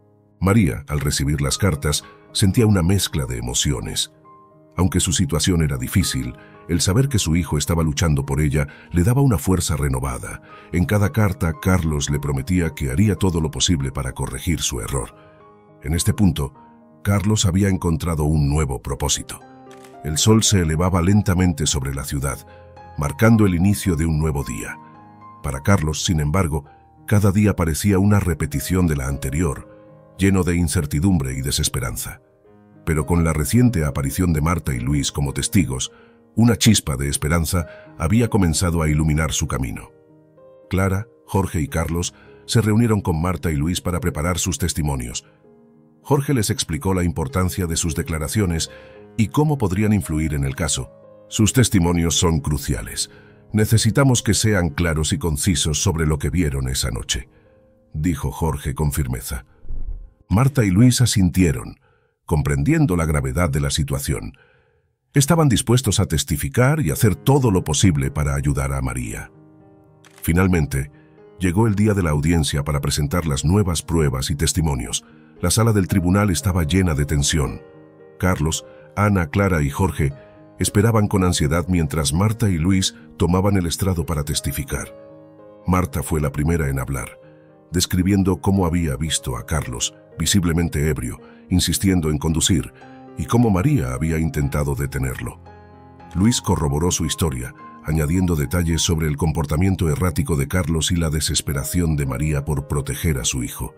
María, al recibir las cartas, sentía una mezcla de emociones. Aunque su situación era difícil, el saber que su hijo estaba luchando por ella le daba una fuerza renovada. En cada carta, Carlos le prometía que haría todo lo posible para corregir su error. En este punto, Carlos había encontrado un nuevo propósito. El sol se elevaba lentamente sobre la ciudad, marcando el inicio de un nuevo día. Para Carlos, sin embargo, cada día parecía una repetición de la anterior, lleno de incertidumbre y desesperanza. Pero con la reciente aparición de Marta y Luis como testigos, una chispa de esperanza había comenzado a iluminar su camino. Clara, Jorge y Carlos se reunieron con Marta y Luis para preparar sus testimonios. Jorge les explicó la importancia de sus declaraciones y cómo podrían influir en el caso. Sus testimonios son cruciales. Necesitamos que sean claros y concisos sobre lo que vieron esa noche, dijo Jorge con firmeza. Marta y Luis asintieron, comprendiendo la gravedad de la situación. Estaban dispuestos a testificar y hacer todo lo posible para ayudar a María. Finalmente, llegó el día de la audiencia para presentar las nuevas pruebas y testimonios. La sala del tribunal estaba llena de tensión. Carlos, Ana, Clara y Jorge esperaban con ansiedad mientras Marta y Luis tomaban el estrado para testificar. Marta fue la primera en hablar, describiendo cómo había visto a Carlos, visiblemente ebrio, insistiendo en conducir, y cómo María había intentado detenerlo. Luis corroboró su historia, añadiendo detalles sobre el comportamiento errático de Carlos y la desesperación de María por proteger a su hijo.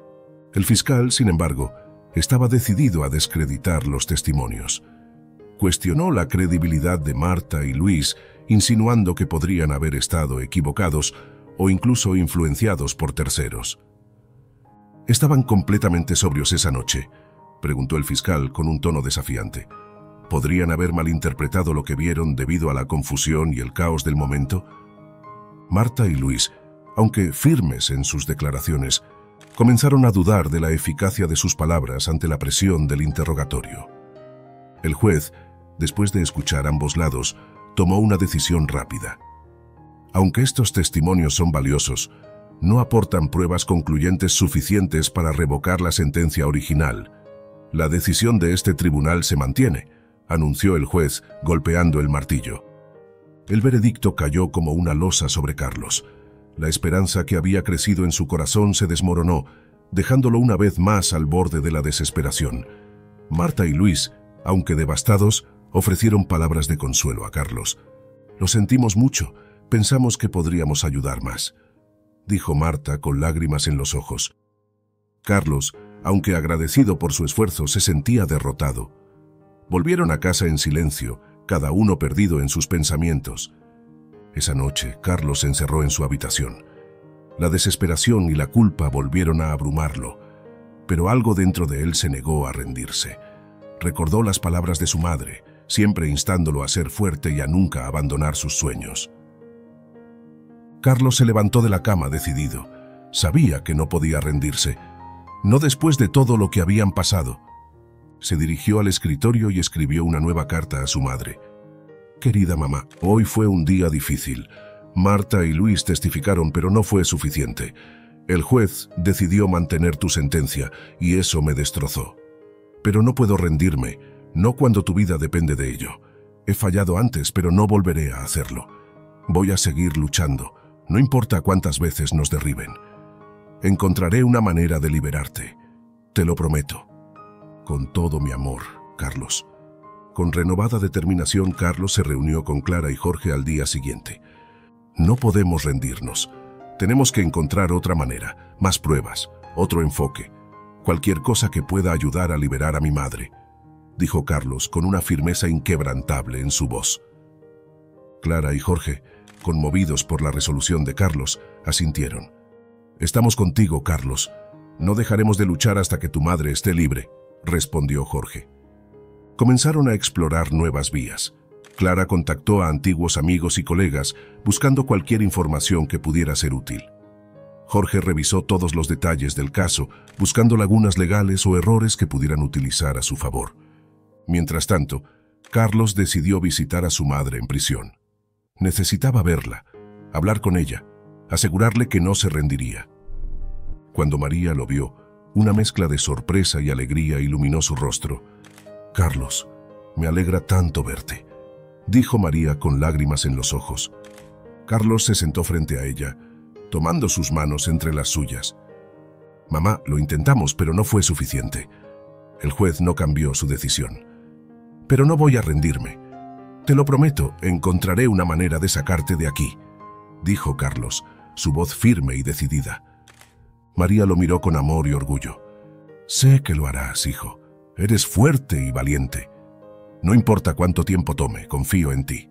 El fiscal, sin embargo, estaba decidido a descreditar los testimonios. Cuestionó la credibilidad de Marta y Luis, insinuando que podrían haber estado equivocados o incluso influenciados por terceros. ¿Estaban completamente sobrios esa noche?, preguntó el fiscal con un tono desafiante. ¿Podrían haber malinterpretado lo que vieron debido a la confusión y el caos del momento? Marta y Luis, aunque firmes en sus declaraciones, comenzaron a dudar de la eficacia de sus palabras ante la presión del interrogatorio. El juez, después de escuchar ambos lados, tomó una decisión rápida. Aunque estos testimonios son valiosos, no aportan pruebas concluyentes suficientes para revocar la sentencia original. La decisión de este tribunal se mantiene, anunció el juez, golpeando el martillo. El veredicto cayó como una losa sobre Carlos. La esperanza que había crecido en su corazón se desmoronó, dejándolo una vez más al borde de la desesperación. Marta y Luis, aunque devastados, ofrecieron palabras de consuelo a Carlos. «Lo sentimos mucho, pensamos que podríamos ayudar más», dijo Marta con lágrimas en los ojos. Carlos, aunque agradecido por su esfuerzo, se sentía derrotado. Volvieron a casa en silencio, cada uno perdido en sus pensamientos. Esa noche, Carlos se encerró en su habitación. La desesperación y la culpa volvieron a abrumarlo, pero algo dentro de él se negó a rendirse. Recordó las palabras de su madre, siempre instándolo a ser fuerte y a nunca abandonar sus sueños. Carlos se levantó de la cama decidido. Sabía que no podía rendirse, no después de todo lo que habían pasado. Se dirigió al escritorio y escribió una nueva carta a su madre. «Querida mamá, hoy fue un día difícil. Marta y Luis testificaron, pero no fue suficiente. El juez decidió mantener tu sentencia y eso me destrozó. Pero no puedo rendirme, no cuando tu vida depende de ello. He fallado antes, pero no volveré a hacerlo. Voy a seguir luchando, no importa cuántas veces nos derriben. Encontraré una manera de liberarte. Te lo prometo. Con todo mi amor, Carlos». Con renovada determinación, Carlos se reunió con Clara y Jorge al día siguiente. «No podemos rendirnos. Tenemos que encontrar otra manera, más pruebas, otro enfoque. Cualquier cosa que pueda ayudar a liberar a mi madre», dijo Carlos con una firmeza inquebrantable en su voz. Clara y Jorge, conmovidos por la resolución de Carlos, asintieron. «Estamos contigo, Carlos. No dejaremos de luchar hasta que tu madre esté libre», respondió Jorge. Comenzaron a explorar nuevas vías. Clara contactó a antiguos amigos y colegas, buscando cualquier información que pudiera ser útil. Jorge revisó todos los detalles del caso, buscando lagunas legales o errores que pudieran utilizar a su favor. Mientras tanto, Carlos decidió visitar a su madre en prisión. Necesitaba verla, hablar con ella, asegurarle que no se rendiría. Cuando María lo vio, una mezcla de sorpresa y alegría iluminó su rostro. «Carlos, me alegra tanto verte», dijo María con lágrimas en los ojos. Carlos se sentó frente a ella, tomando sus manos entre las suyas. «Mamá, lo intentamos, pero no fue suficiente. El juez no cambió su decisión. Pero no voy a rendirme. Te lo prometo, encontraré una manera de sacarte de aquí», dijo Carlos, su voz firme y decidida. María lo miró con amor y orgullo. «Sé que lo harás, hijo. Eres fuerte y valiente. No importa cuánto tiempo tome, confío en ti».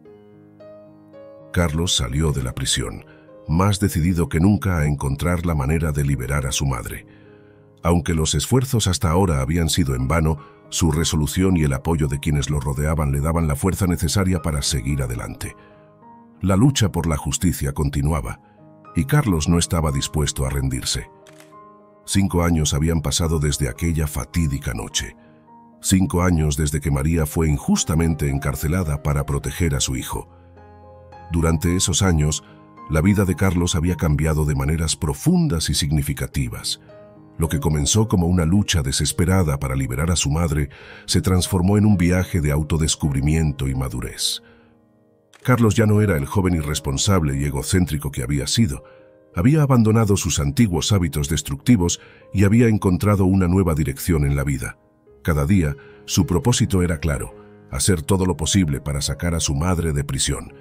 Carlos salió de la prisión, más decidido que nunca a encontrar la manera de liberar a su madre. Aunque los esfuerzos hasta ahora habían sido en vano, su resolución y el apoyo de quienes lo rodeaban le daban la fuerza necesaria para seguir adelante. La lucha por la justicia continuaba, y Carlos no estaba dispuesto a rendirse. 5 años habían pasado desde aquella fatídica noche. 5 años desde que María fue injustamente encarcelada para proteger a su hijo. Durante esos años, la vida de Carlos había cambiado de maneras profundas y significativas. Lo que comenzó como una lucha desesperada para liberar a su madre se transformó en un viaje de autodescubrimiento y madurez. Carlos ya no era el joven irresponsable y egocéntrico que había sido. Había abandonado sus antiguos hábitos destructivos y había encontrado una nueva dirección en la vida. Cada día, su propósito era claro: hacer todo lo posible para sacar a su madre de prisión.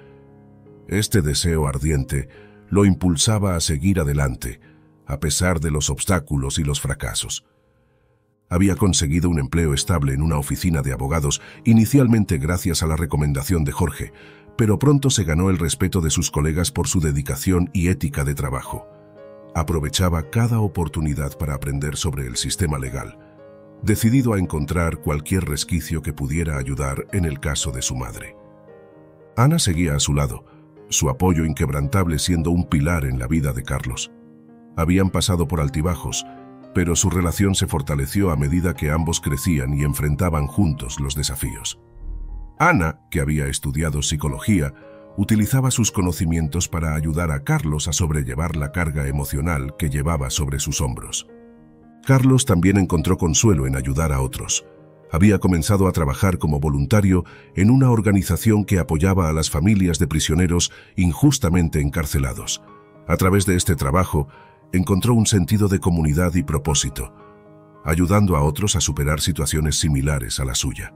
Este deseo ardiente lo impulsaba a seguir adelante, a pesar de los obstáculos y los fracasos. Había conseguido un empleo estable en una oficina de abogados, inicialmente gracias a la recomendación de Jorge, pero pronto se ganó el respeto de sus colegas por su dedicación y ética de trabajo. Aprovechaba cada oportunidad para aprender sobre el sistema legal, decidido a encontrar cualquier resquicio que pudiera ayudar en el caso de su madre. Ana seguía a su lado, su apoyo inquebrantable siendo un pilar en la vida de Carlos. Habían pasado por altibajos, pero su relación se fortaleció a medida que ambos crecían y enfrentaban juntos los desafíos. Ana, que había estudiado psicología, utilizaba sus conocimientos para ayudar a Carlos a sobrellevar la carga emocional que llevaba sobre sus hombros. Carlos también encontró consuelo en ayudar a otros. Había comenzado a trabajar como voluntario en una organización que apoyaba a las familias de prisioneros injustamente encarcelados. A través de este trabajo, encontró un sentido de comunidad y propósito, ayudando a otros a superar situaciones similares a la suya.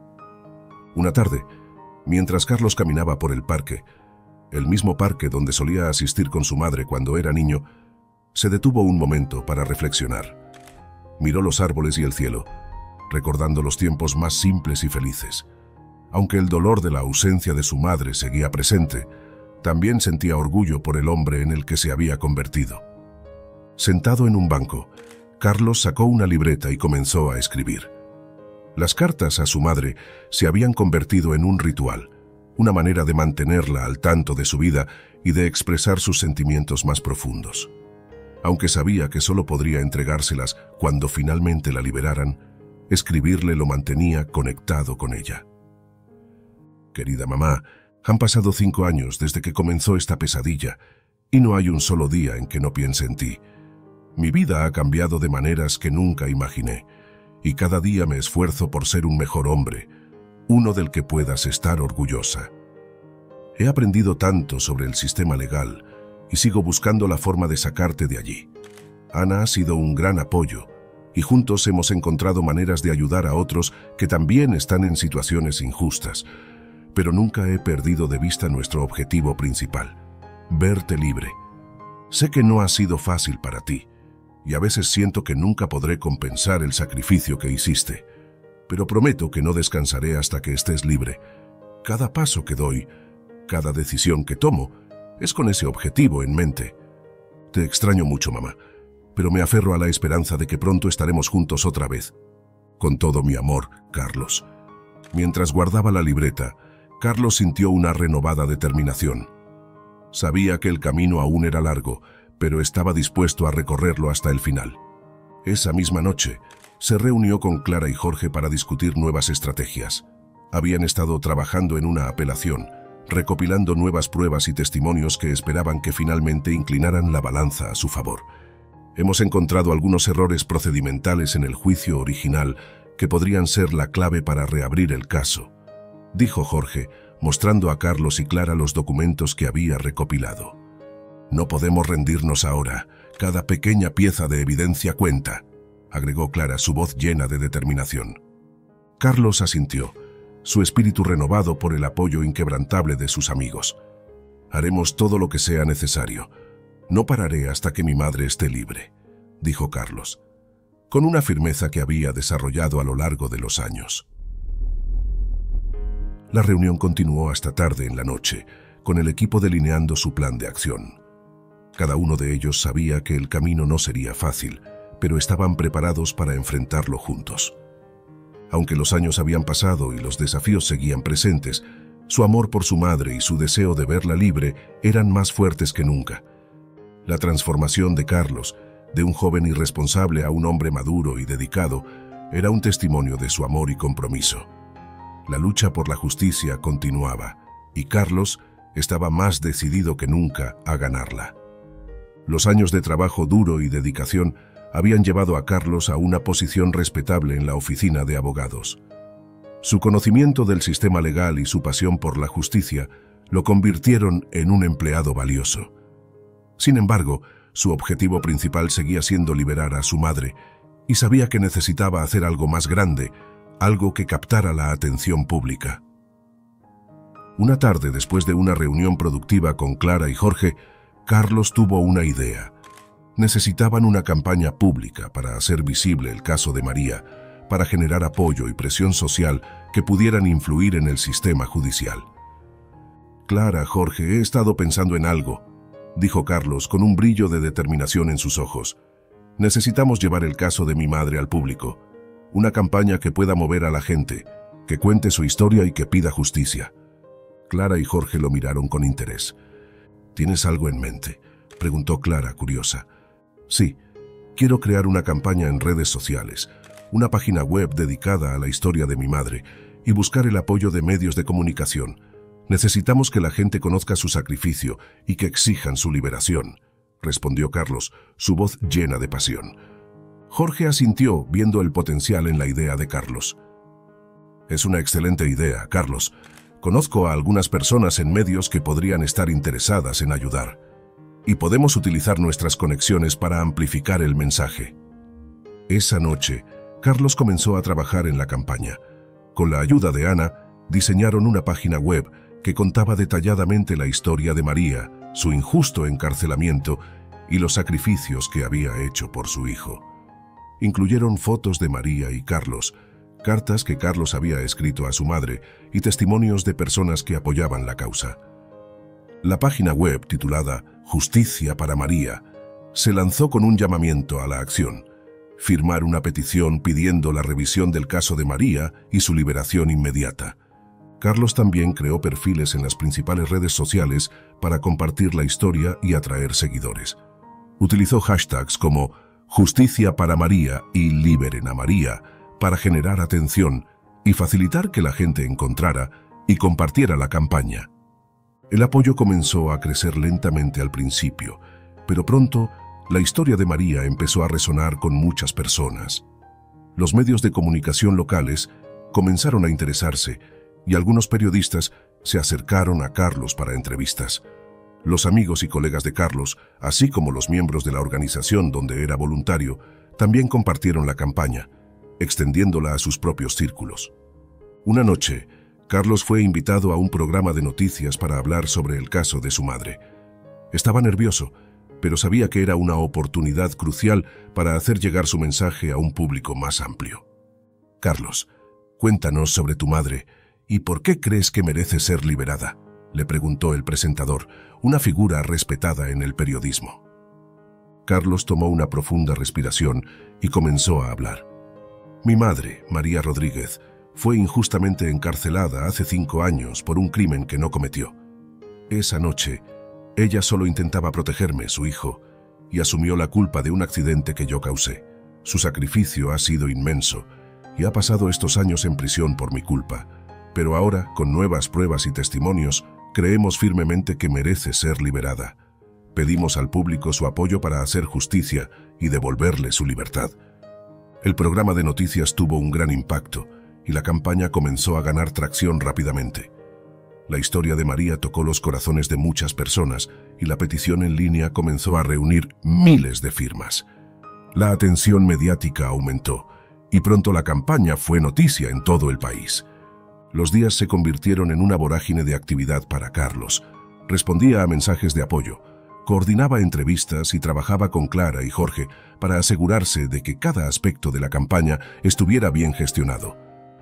Una tarde, mientras Carlos caminaba por el parque, el mismo parque donde solía asistir con su madre cuando era niño, se detuvo un momento para reflexionar. Miró los árboles y el cielo, recordando los tiempos más simples y felices. Aunque el dolor de la ausencia de su madre seguía presente, también sentía orgullo por el hombre en el que se había convertido. Sentado en un banco, Carlos sacó una libreta y comenzó a escribir. Las cartas a su madre se habían convertido en un ritual, una manera de mantenerla al tanto de su vida y de expresar sus sentimientos más profundos. Aunque sabía que solo podría entregárselas cuando finalmente la liberaran, escribirle lo mantenía conectado con ella. «Querida mamá, han pasado 5 años desde que comenzó esta pesadilla y no hay un solo día en que no piense en ti. Mi vida ha cambiado de maneras que nunca imaginé. Y cada día me esfuerzo por ser un mejor hombre, uno del que puedas estar orgullosa. He aprendido tanto sobre el sistema legal y sigo buscando la forma de sacarte de allí. Ana ha sido un gran apoyo y juntos hemos encontrado maneras de ayudar a otros que también están en situaciones injustas, pero nunca he perdido de vista nuestro objetivo principal: verte libre. Sé que no ha sido fácil para ti, y a veces siento que nunca podré compensar el sacrificio que hiciste, pero prometo que no descansaré hasta que estés libre. Cada paso que doy, cada decisión que tomo, es con ese objetivo en mente. Te extraño mucho, mamá, pero me aferro a la esperanza de que pronto estaremos juntos otra vez. Con todo mi amor, Carlos». Mientras guardaba la libreta, Carlos sintió una renovada determinación. Sabía que el camino aún era largo, pero estaba dispuesto a recorrerlo hasta el final. Esa misma noche, se reunió con Clara y Jorge para discutir nuevas estrategias. Habían estado trabajando en una apelación, recopilando nuevas pruebas y testimonios que esperaban que finalmente inclinaran la balanza a su favor. Hemos encontrado algunos errores procedimentales en el juicio original que podrían ser la clave para reabrir el caso, dijo Jorge, mostrando a Carlos y Clara los documentos que había recopilado. No podemos rendirnos ahora. Cada pequeña pieza de evidencia cuenta, agregó Clara, su voz llena de determinación. Carlos asintió, su espíritu renovado por el apoyo inquebrantable de sus amigos. Haremos todo lo que sea necesario. No pararé hasta que mi madre esté libre, dijo Carlos, con una firmeza que había desarrollado a lo largo de los años. La reunión continuó hasta tarde en la noche, con el equipo delineando su plan de acción. Cada uno de ellos sabía que el camino no sería fácil, pero estaban preparados para enfrentarlo juntos. Aunque los años habían pasado y los desafíos seguían presentes, su amor por su madre y su deseo de verla libre eran más fuertes que nunca. La transformación de Carlos, de un joven irresponsable a un hombre maduro y dedicado, era un testimonio de su amor y compromiso. La lucha por la justicia continuaba, y Carlos estaba más decidido que nunca a ganarla. Los años de trabajo duro y dedicación habían llevado a Carlos a una posición respetable en la oficina de abogados. Su conocimiento del sistema legal y su pasión por la justicia lo convirtieron en un empleado valioso. Sin embargo, su objetivo principal seguía siendo liberar a su madre, y sabía que necesitaba hacer algo más grande, algo que captara la atención pública. Una tarde, después de una reunión productiva con Clara y Jorge, Carlos tuvo una idea. Necesitaban una campaña pública para hacer visible el caso de María, para generar apoyo y presión social que pudieran influir en el sistema judicial. Clara, Jorge, he estado pensando en algo, dijo Carlos con un brillo de determinación en sus ojos. Necesitamos llevar el caso de mi madre al público. Una campaña que pueda mover a la gente, que cuente su historia y que pida justicia. Clara y Jorge lo miraron con interés. ¿Tienes algo en mente?, preguntó Clara, curiosa. Sí, quiero crear una campaña en redes sociales, una página web dedicada a la historia de mi madre y buscar el apoyo de medios de comunicación. Necesitamos que la gente conozca su sacrificio y que exijan su liberación, respondió Carlos, su voz llena de pasión. Jorge asintió, viendo el potencial en la idea de Carlos. Es una excelente idea, Carlos. Conozco a algunas personas en medios que podrían estar interesadas en ayudar. Y podemos utilizar nuestras conexiones para amplificar el mensaje. Esa noche, Carlos comenzó a trabajar en la campaña. Con la ayuda de Ana, diseñaron una página web que contaba detalladamente la historia de María, su injusto encarcelamiento y los sacrificios que había hecho por su hijo. Incluyeron fotos de María y Carlos, cartas que Carlos había escrito a su madre y testimonios de personas que apoyaban la causa. La página web, titulada Justicia para María, se lanzó con un llamamiento a la acción: firmar una petición pidiendo la revisión del caso de María y su liberación inmediata. Carlos también creó perfiles en las principales redes sociales para compartir la historia y atraer seguidores. Utilizó hashtags como Justicia para María y Liberen a María para generar atención y facilitar que la gente encontrara y compartiera la campaña. El apoyo comenzó a crecer lentamente al principio, pero pronto la historia de María empezó a resonar con muchas personas. Los medios de comunicación locales comenzaron a interesarse y algunos periodistas se acercaron a Carlos para entrevistas. Los amigos y colegas de Carlos, así como los miembros de la organización donde era voluntario, también compartieron la campaña, extendiéndola a sus propios círculos. Una noche, Carlos fue invitado a un programa de noticias para hablar sobre el caso de su madre. Estaba nervioso, pero sabía que era una oportunidad crucial para hacer llegar su mensaje a un público más amplio. Carlos, cuéntanos sobre tu madre y por qué crees que merece ser liberada, le preguntó el presentador, una figura respetada en el periodismo. Carlos tomó una profunda respiración y comenzó a hablar. Mi madre, María Rodríguez, fue injustamente encarcelada hace 5 años por un crimen que no cometió. Esa noche, ella solo intentaba protegerme, su hijo, y asumió la culpa de un accidente que yo causé. Su sacrificio ha sido inmenso y ha pasado estos años en prisión por mi culpa. Pero ahora, con nuevas pruebas y testimonios, creemos firmemente que merece ser liberada. Pedimos al público su apoyo para hacer justicia y devolverle su libertad. El programa de noticias tuvo un gran impacto y la campaña comenzó a ganar tracción rápidamente. La historia de María tocó los corazones de muchas personas y la petición en línea comenzó a reunir miles de firmas. La atención mediática aumentó y pronto la campaña fue noticia en todo el país. Los días se convirtieron en una vorágine de actividad para Carlos. Respondía a mensajes de apoyo, coordinaba entrevistas y trabajaba con Clara y Jorge para asegurarse de que cada aspecto de la campaña estuviera bien gestionado.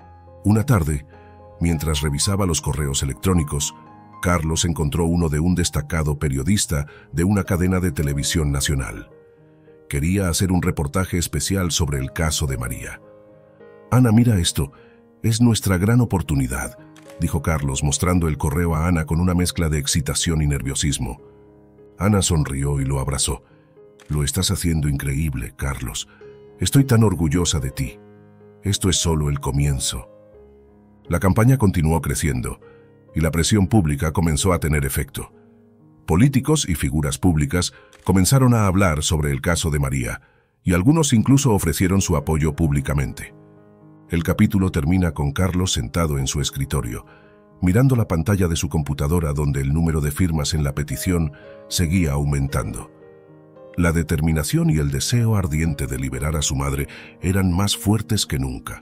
Una tarde, mientras revisaba los correos electrónicos, Carlos encontró uno de un destacado periodista de una cadena de televisión nacional. Quería hacer un reportaje especial sobre el caso de María. «Ana, mira esto. Es nuestra gran oportunidad», dijo Carlos, mostrando el correo a Ana con una mezcla de excitación y nerviosismo. Ana sonrió y lo abrazó. «Lo estás haciendo increíble, Carlos. Estoy tan orgullosa de ti. Esto es solo el comienzo». La campaña continuó creciendo y la presión pública comenzó a tener efecto. Políticos y figuras públicas comenzaron a hablar sobre el caso de María y algunos incluso ofrecieron su apoyo públicamente. El capítulo termina con Carlos sentado en su escritorio, mirando la pantalla de su computadora donde el número de firmas en la petición seguía aumentando. La determinación y el deseo ardiente de liberar a su madre eran más fuertes que nunca.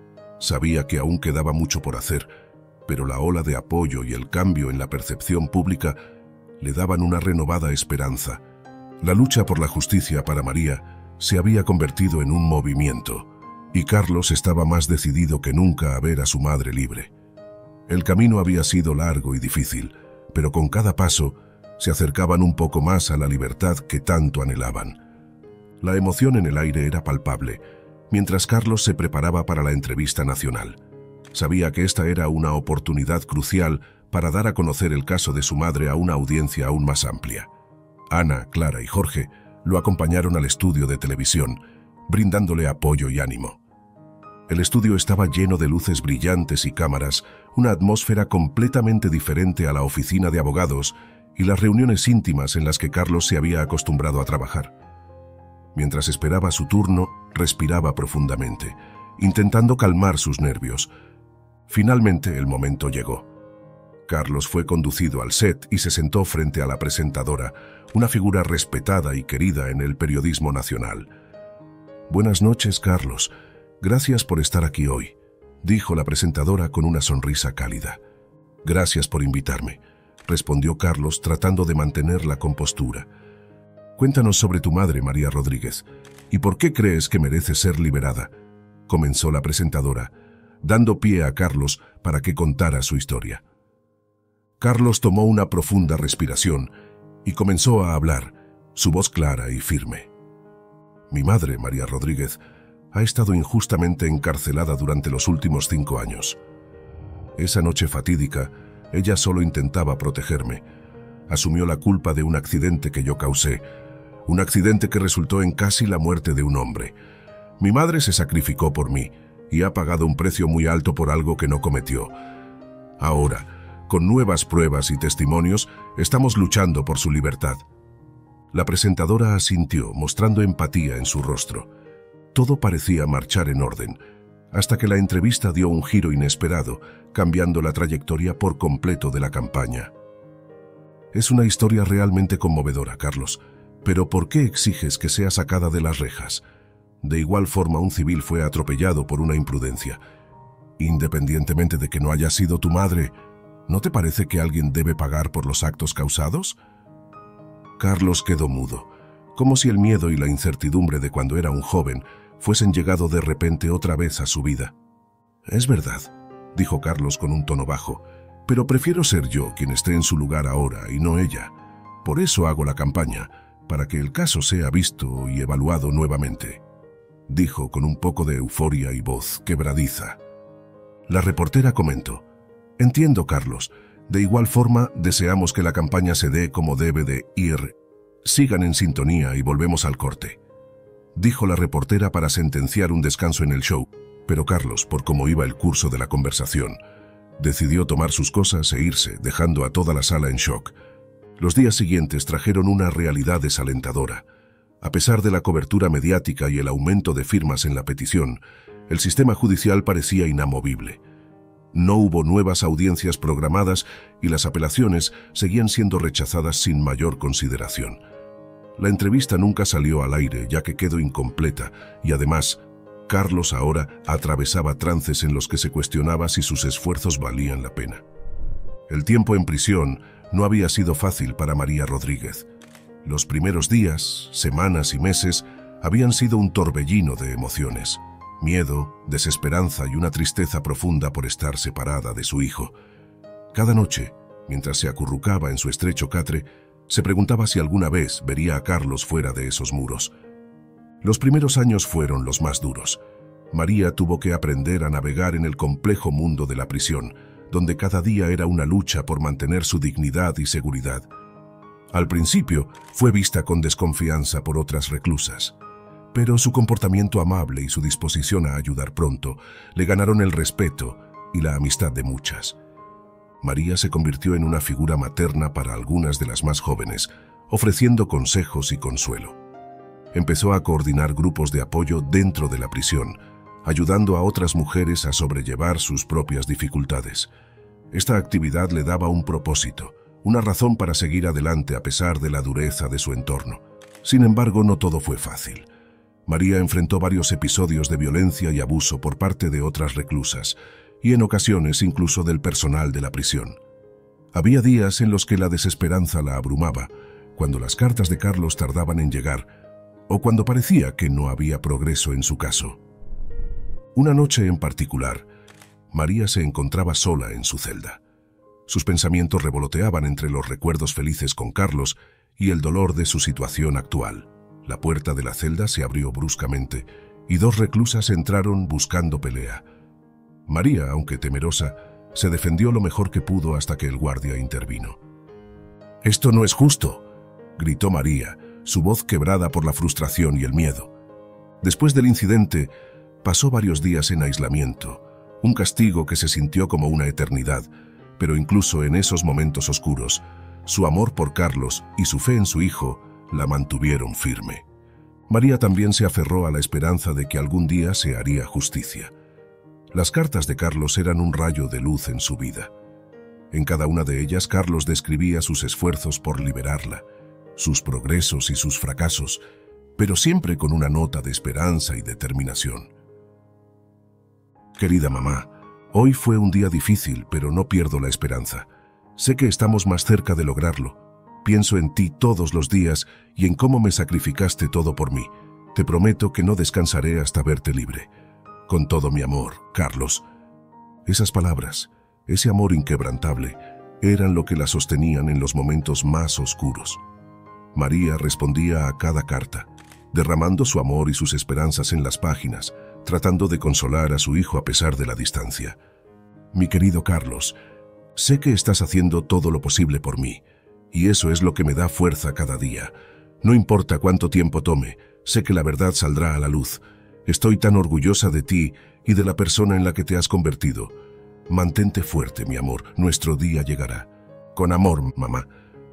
Sabía que aún quedaba mucho por hacer, pero la ola de apoyo y el cambio en la percepción pública le daban una renovada esperanza. La lucha por la justicia para María se había convertido en un movimiento, y Carlos estaba más decidido que nunca a ver a su madre libre. El camino había sido largo y difícil, pero con cada paso se acercaban un poco más a la libertad que tanto anhelaban. La emoción en el aire era palpable, mientras Carlos se preparaba para la entrevista nacional. Sabía que esta era una oportunidad crucial para dar a conocer el caso de su madre a una audiencia aún más amplia. Ana, Clara y Jorge lo acompañaron al estudio de televisión, brindándole apoyo y ánimo. El estudio estaba lleno de luces brillantes y cámaras, una atmósfera completamente diferente a la oficina de abogados y las reuniones íntimas en las que Carlos se había acostumbrado a trabajar. Mientras esperaba su turno, respiraba profundamente, intentando calmar sus nervios. Finalmente el momento llegó. Carlos fue conducido al set y se sentó frente a la presentadora, una figura respetada y querida en el periodismo nacional. «Buenas noches, Carlos. Gracias por estar aquí hoy», dijo la presentadora con una sonrisa cálida. «Gracias por invitarme», respondió Carlos tratando de mantener la compostura. «Cuéntanos sobre tu madre, María Rodríguez, y por qué crees que merece ser liberada», comenzó la presentadora, dando pie a Carlos para que contara su historia. Carlos tomó una profunda respiración y comenzó a hablar, su voz clara y firme. «Mi madre, María Rodríguez, ha estado injustamente encarcelada durante los últimos 5 años. Esa noche fatídica, ella solo intentaba protegerme. Asumió la culpa de un accidente que yo causé, un accidente que resultó en casi la muerte de un hombre. Mi madre se sacrificó por mí y ha pagado un precio muy alto por algo que no cometió. Ahora, con nuevas pruebas y testimonios, estamos luchando por su libertad». La presentadora asintió, mostrando empatía en su rostro. Todo parecía marchar en orden, hasta que la entrevista dio un giro inesperado, cambiando la trayectoria por completo de la campaña. «Es una historia realmente conmovedora, Carlos, pero ¿por qué exiges que sea sacada de las rejas? De igual forma, un civil fue atropellado por una imprudencia. Independientemente de que no haya sido tu madre, ¿no te parece que alguien debe pagar por los actos causados?». Carlos quedó mudo, como si el miedo y la incertidumbre de cuando era un joven fuesen llegado de repente otra vez a su vida. «Es verdad», dijo Carlos con un tono bajo, «pero prefiero ser yo quien esté en su lugar ahora y no ella. Por eso hago la campaña, para que el caso sea visto y evaluado nuevamente», dijo con un poco de euforia y voz quebradiza. La reportera comentó: «Entiendo, Carlos. De igual forma, deseamos que la campaña se dé como debe de ir. Sigan en sintonía y volvemos al corte», dijo la reportera para sentenciar un descanso en el show, pero Carlos, por cómo iba el curso de la conversación, Decidió tomar sus cosas e irse, dejando a toda la sala en shock. Los días siguientes trajeron una realidad desalentadora. A pesar de la cobertura mediática y el aumento de firmas en la petición, el sistema judicial parecía inamovible. No hubo nuevas audiencias programadas y las apelaciones seguían siendo rechazadas sin mayor consideración. La entrevista nunca salió al aire, ya que quedó incompleta, y además, Carlos ahora atravesaba trances en los que se cuestionaba si sus esfuerzos valían la pena. El tiempo en prisión no había sido fácil para María Rodríguez. Los primeros días, semanas y meses habían sido un torbellino de emociones. Miedo, desesperanza y una tristeza profunda por estar separada de su hijo. Cada noche, mientras se acurrucaba en su estrecho catre, se preguntaba si alguna vez vería a Carlos fuera de esos muros. Los primeros años fueron los más duros. María tuvo que aprender a navegar en el complejo mundo de la prisión, donde cada día era una lucha por mantener su dignidad y seguridad. Al principio, fue vista con desconfianza por otras reclusas, pero su comportamiento amable y su disposición a ayudar pronto le ganaron el respeto y la amistad de muchas. María se convirtió en una figura materna para algunas de las más jóvenes, ofreciendo consejos y consuelo. Empezó a coordinar grupos de apoyo dentro de la prisión, ayudando a otras mujeres a sobrellevar sus propias dificultades. Esta actividad le daba un propósito, una razón para seguir adelante a pesar de la dureza de su entorno. Sin embargo, no todo fue fácil. María enfrentó varios episodios de violencia y abuso por parte de otras reclusas, y en ocasiones incluso del personal de la prisión. Había días en los que la desesperanza la abrumaba, cuando las cartas de Carlos tardaban en llegar, o cuando parecía que no había progreso en su caso. Una noche en particular, María se encontraba sola en su celda. Sus pensamientos revoloteaban entre los recuerdos felices con Carlos y el dolor de su situación actual. La puerta de la celda se abrió bruscamente y dos reclusas entraron buscando pelea. María, aunque temerosa, se defendió lo mejor que pudo hasta que el guardia intervino. «¡Esto no es justo!», gritó María, su voz quebrada por la frustración y el miedo. Después del incidente, pasó varios días en aislamiento, un castigo que se sintió como una eternidad, pero incluso en esos momentos oscuros, su amor por Carlos y su fe en su hijo la mantuvieron firme. María también se aferró a la esperanza de que algún día se haría justicia. Las cartas de Carlos eran un rayo de luz en su vida. En cada una de ellas, Carlos describía sus esfuerzos por liberarla, sus progresos y sus fracasos, pero siempre con una nota de esperanza y determinación. «Querida mamá, hoy fue un día difícil, pero no pierdo la esperanza. Sé que estamos más cerca de lograrlo. Pienso en ti todos los días y en cómo me sacrificaste todo por mí. Te prometo que no descansaré hasta verte libre. Con todo mi amor, Carlos». Esas palabras, ese amor inquebrantable, eran lo que la sostenían en los momentos más oscuros. María respondía a cada carta, derramando su amor y sus esperanzas en las páginas, tratando de consolar a su hijo a pesar de la distancia. «Mi querido Carlos, sé que estás haciendo todo lo posible por mí, y eso es lo que me da fuerza cada día. No importa cuánto tiempo tome, sé que la verdad saldrá a la luz. Estoy tan orgullosa de ti y de la persona en la que te has convertido. Mantente fuerte, mi amor, nuestro día llegará. Con amor, mamá».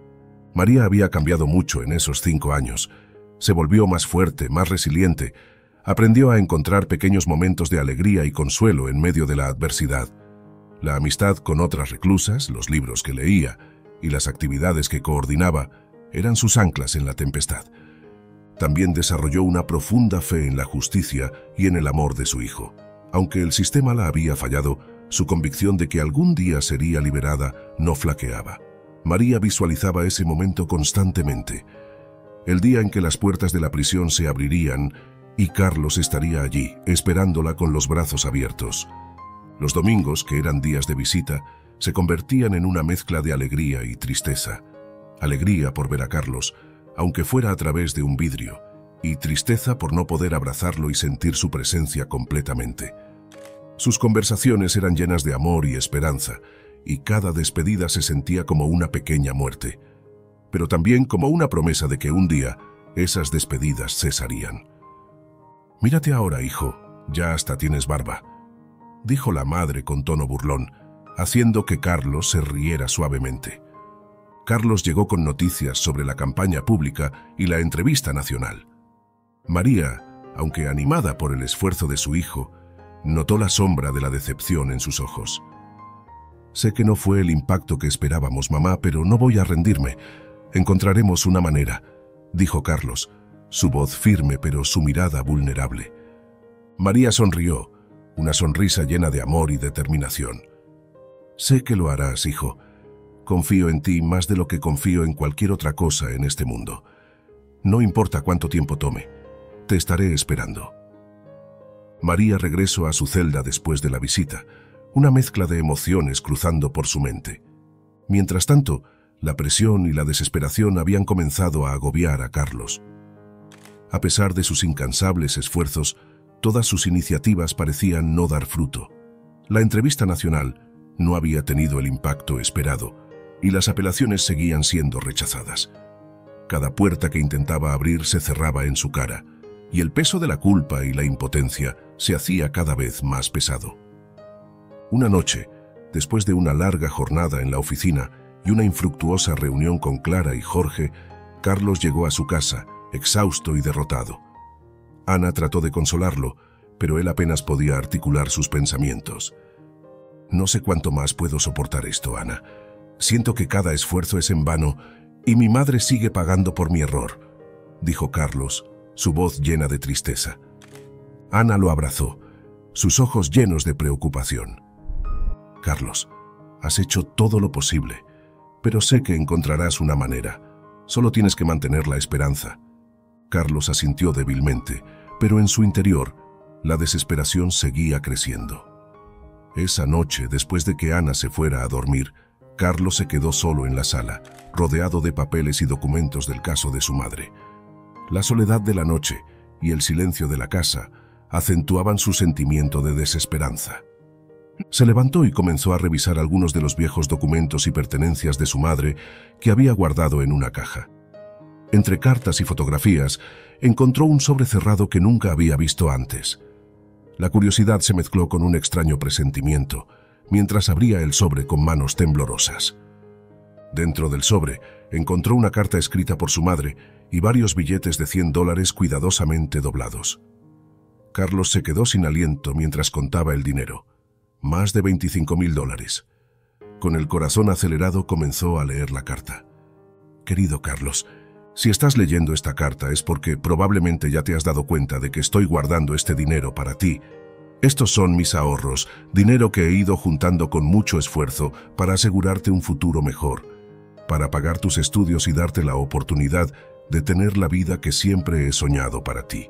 María había cambiado mucho en esos 5 años. Se volvió más fuerte, más resiliente. Aprendió a encontrar pequeños momentos de alegría y consuelo en medio de la adversidad. La amistad con otras reclusas, los libros que leía y las actividades que coordinaba eran sus anclas en la tempestad. También desarrolló una profunda fe en la justicia y en el amor de su hijo. Aunque el sistema la había fallado, su convicción de que algún día sería liberada no flaqueaba. María visualizaba ese momento constantemente. El día en que las puertas de la prisión se abrirían y Carlos estaría allí, esperándola con los brazos abiertos. Los domingos, que eran días de visita, se convertían en una mezcla de alegría y tristeza. Alegría por ver a Carlos, aunque fuera a través de un vidrio, y tristeza por no poder abrazarlo y sentir su presencia completamente. Sus conversaciones eran llenas de amor y esperanza, y cada despedida se sentía como una pequeña muerte, pero también como una promesa de que un día esas despedidas cesarían. «Mírate ahora, hijo, ya hasta tienes barba», dijo la madre con tono burlón, haciendo que Carlos se riera suavemente. Carlos llegó con noticias sobre la campaña pública y la entrevista nacional. María, aunque animada por el esfuerzo de su hijo, notó la sombra de la decepción en sus ojos. Sé que no fue el impacto que esperábamos, mamá, pero no voy a rendirme. Encontraremos una manera, dijo Carlos, su voz firme pero su mirada vulnerable. María sonrió, una sonrisa llena de amor y determinación. Sé que lo harás, hijo. Confío en ti más de lo que confío en cualquier otra cosa en este mundo. No importa cuánto tiempo tome, te estaré esperando. María regresó a su celda después de la visita, una mezcla de emociones cruzando por su mente. Mientras tanto, la presión y la desesperación habían comenzado a agobiar a Carlos. A pesar de sus incansables esfuerzos, todas sus iniciativas parecían no dar fruto. La entrevista nacional no había tenido el impacto esperado, y las apelaciones seguían siendo rechazadas. Cada puerta que intentaba abrir se cerraba en su cara, y el peso de la culpa y la impotencia se hacía cada vez más pesado. Una noche, después de una larga jornada en la oficina y una infructuosa reunión con Clara y Jorge, Carlos llegó a su casa, exhausto y derrotado. Ana trató de consolarlo, pero él apenas podía articular sus pensamientos. No sé cuánto más puedo soportar esto, Ana. Siento que cada esfuerzo es en vano y mi madre sigue pagando por mi error, dijo Carlos, su voz llena de tristeza. Ana lo abrazó, sus ojos llenos de preocupación. Carlos, has hecho todo lo posible, pero sé que encontrarás una manera. Solo tienes que mantener la esperanza. Carlos asintió débilmente, pero en su interior, la desesperación seguía creciendo. Esa noche, después de que Ana se fuera a dormir, Carlos se quedó solo en la sala, rodeado de papeles y documentos del caso de su madre. La soledad de la noche y el silencio de la casa acentuaban su sentimiento de desesperanza. Se levantó y comenzó a revisar algunos de los viejos documentos y pertenencias de su madre que había guardado en una caja. Entre cartas y fotografías, encontró un sobre cerrado que nunca había visto antes. La curiosidad se mezcló con un extraño presentimiento, mientras abría el sobre con manos temblorosas. Dentro del sobre, encontró una carta escrita por su madre y varios billetes de $100 cuidadosamente doblados. Carlos se quedó sin aliento mientras contaba el dinero, más de $25,000. Con el corazón acelerado comenzó a leer la carta. Querido Carlos, si estás leyendo esta carta es porque probablemente ya te has dado cuenta de que estoy guardando este dinero para ti. Estos son mis ahorros, dinero que he ido juntando con mucho esfuerzo para asegurarte un futuro mejor, para pagar tus estudios y darte la oportunidad de tener la vida que siempre he soñado para ti.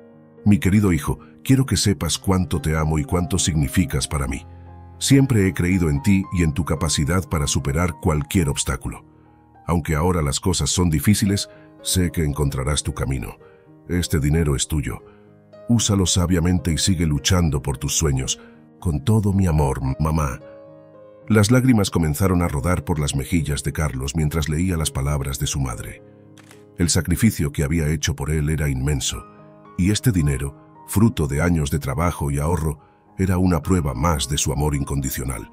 Mi querido hijo, quiero que sepas cuánto te amo y cuánto significas para mí. Siempre he creído en ti y en tu capacidad para superar cualquier obstáculo. Aunque ahora las cosas son difíciles, sé que encontrarás tu camino. Este dinero es tuyo. Úsalo sabiamente y sigue luchando por tus sueños. Con todo mi amor, mamá. Las lágrimas comenzaron a rodar por las mejillas de Carlos mientras leía las palabras de su madre. El sacrificio que había hecho por él era inmenso, y este dinero, fruto de años de trabajo y ahorro, era una prueba más de su amor incondicional.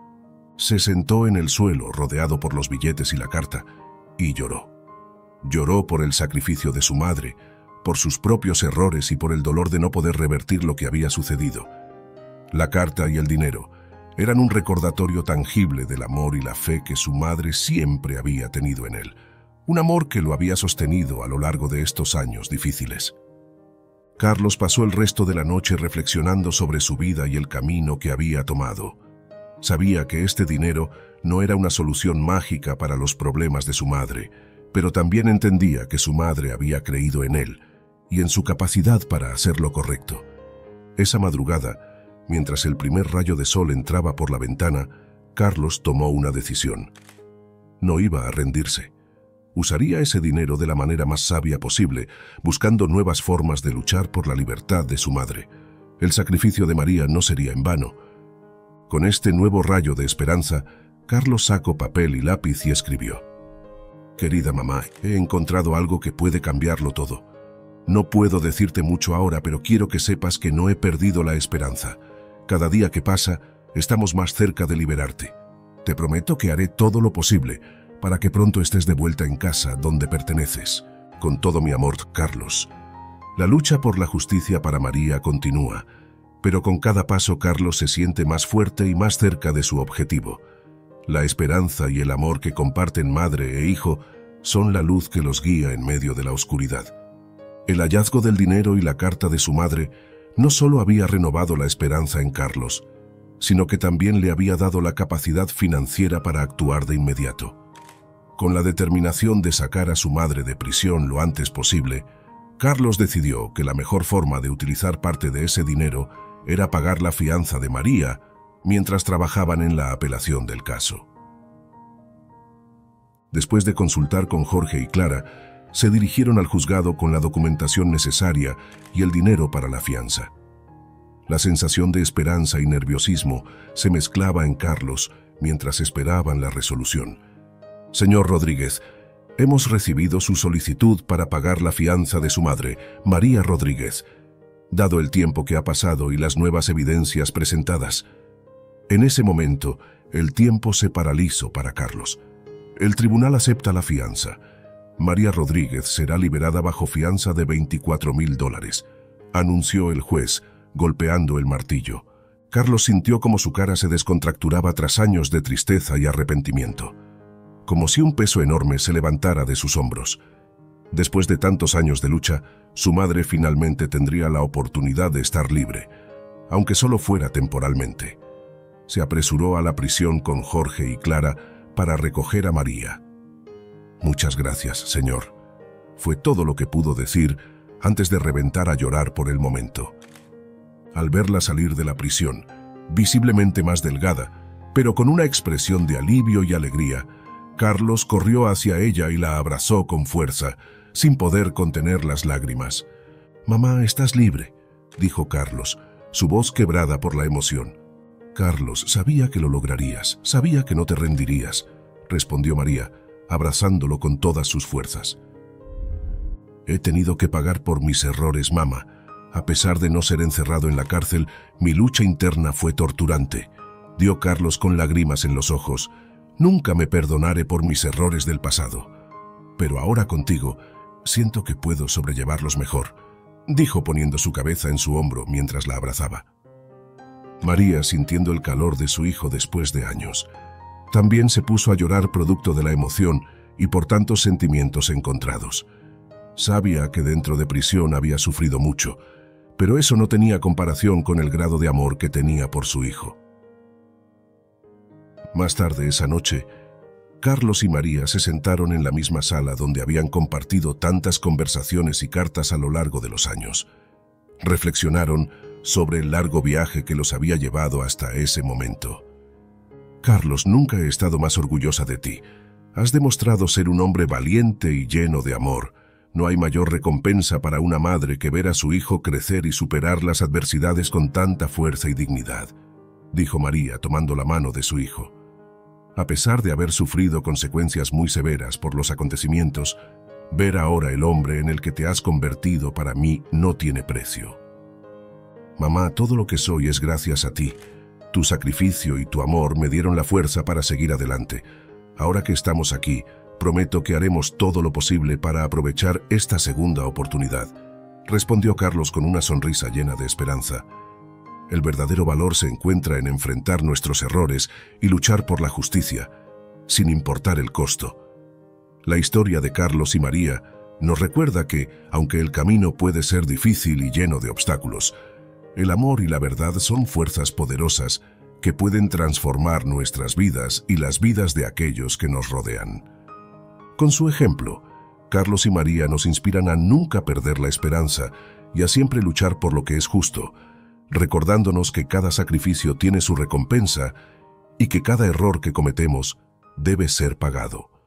Se sentó en el suelo, rodeado por los billetes y la carta, y lloró. Lloró por el sacrificio de su madre, por sus propios errores y por el dolor de no poder revertir lo que había sucedido. La carta y el dinero eran un recordatorio tangible del amor y la fe que su madre siempre había tenido en él, un amor que lo había sostenido a lo largo de estos años difíciles. Carlos pasó el resto de la noche reflexionando sobre su vida y el camino que había tomado. Sabía que este dinero no era una solución mágica para los problemas de su madre, pero también entendía que su madre había creído en él y en su capacidad para hacer lo correcto. Esa madrugada, mientras el primer rayo de sol entraba por la ventana, Carlos tomó una decisión. No iba a rendirse. Usaría ese dinero de la manera más sabia posible, buscando nuevas formas de luchar por la libertad de su madre. El sacrificio de María no sería en vano. Con este nuevo rayo de esperanza, Carlos sacó papel y lápiz y escribió: Querida mamá, he encontrado algo que puede cambiarlo todo. No puedo decirte mucho ahora, pero quiero que sepas que no he perdido la esperanza. Cada día que pasa, estamos más cerca de liberarte. Te prometo que haré todo lo posible para que pronto estés de vuelta en casa donde perteneces. Con todo mi amor, Carlos. La lucha por la justicia para María continúa, pero con cada paso Carlos se siente más fuerte y más cerca de su objetivo. La esperanza y el amor que comparten madre e hijo son la luz que los guía en medio de la oscuridad. El hallazgo del dinero y la carta de su madre no solo había renovado la esperanza en Carlos, sino que también le había dado la capacidad financiera para actuar de inmediato. Con la determinación de sacar a su madre de prisión lo antes posible, Carlos decidió que la mejor forma de utilizar parte de ese dinero era pagar la fianza de María mientras trabajaban en la apelación del caso. Después de consultar con Jorge y Clara, se dirigieron al juzgado con la documentación necesaria y el dinero para la fianza. La sensación de esperanza y nerviosismo se mezclaba en Carlos mientras esperaban la resolución. Señor Rodríguez, hemos recibido su solicitud para pagar la fianza de su madre, María Rodríguez, dado el tiempo que ha pasado y las nuevas evidencias presentadas. En ese momento, el tiempo se paralizó para Carlos. El tribunal acepta la fianza. María Rodríguez será liberada bajo fianza de $24,000, anunció el juez, golpeando el martillo. Carlos sintió como su cara se descontracturaba tras años de tristeza y arrepentimiento, como si un peso enorme se levantara de sus hombros. Después de tantos años de lucha, su madre finalmente tendría la oportunidad de estar libre, aunque solo fuera temporalmente. Se apresuró a la prisión con Jorge y Clara para recoger a María. Muchas gracias, señor. Fue todo lo que pudo decir antes de reventar a llorar por el momento. Al verla salir de la prisión, visiblemente más delgada, pero con una expresión de alivio y alegría, Carlos corrió hacia ella y la abrazó con fuerza, sin poder contener las lágrimas. «Mamá, estás libre», dijo Carlos, su voz quebrada por la emoción. «Carlos, sabía que lo lograrías, sabía que no te rendirías», respondió María, abrazándolo con todas sus fuerzas. «He tenido que pagar por mis errores, mamá. A pesar de no ser encerrado en la cárcel, mi lucha interna fue torturante», dio Carlos con lágrimas en los ojos. «Nunca me perdonaré por mis errores del pasado. Pero ahora contigo, siento que puedo sobrellevarlos mejor», dijo poniendo su cabeza en su hombro mientras la abrazaba. María, sintiendo el calor de su hijo después de años, también se puso a llorar producto de la emoción y por tantos sentimientos encontrados. Sabía que dentro de prisión había sufrido mucho, pero eso no tenía comparación con el grado de amor que tenía por su hijo. Más tarde esa noche, Carlos y María se sentaron en la misma sala donde habían compartido tantas conversaciones y cartas a lo largo de los años. Reflexionaron sobre el largo viaje que los había llevado hasta ese momento. «Carlos, nunca he estado más orgullosa de ti. Has demostrado ser un hombre valiente y lleno de amor. No hay mayor recompensa para una madre que ver a su hijo crecer y superar las adversidades con tanta fuerza y dignidad», dijo María tomando la mano de su hijo. A pesar de haber sufrido consecuencias muy severas por los acontecimientos, ver ahora el hombre en el que te has convertido para mí no tiene precio. «Mamá, todo lo que soy es gracias a ti. Tu sacrificio y tu amor me dieron la fuerza para seguir adelante. Ahora que estamos aquí, prometo que haremos todo lo posible para aprovechar esta segunda oportunidad», respondió Carlos con una sonrisa llena de esperanza. El verdadero valor se encuentra en enfrentar nuestros errores y luchar por la justicia, sin importar el costo. La historia de Carlos y María nos recuerda que, aunque el camino puede ser difícil y lleno de obstáculos, el amor y la verdad son fuerzas poderosas que pueden transformar nuestras vidas y las vidas de aquellos que nos rodean. Con su ejemplo, Carlos y María nos inspiran a nunca perder la esperanza y a siempre luchar por lo que es justo, recordándonos que cada sacrificio tiene su recompensa y que cada error que cometemos debe ser pagado.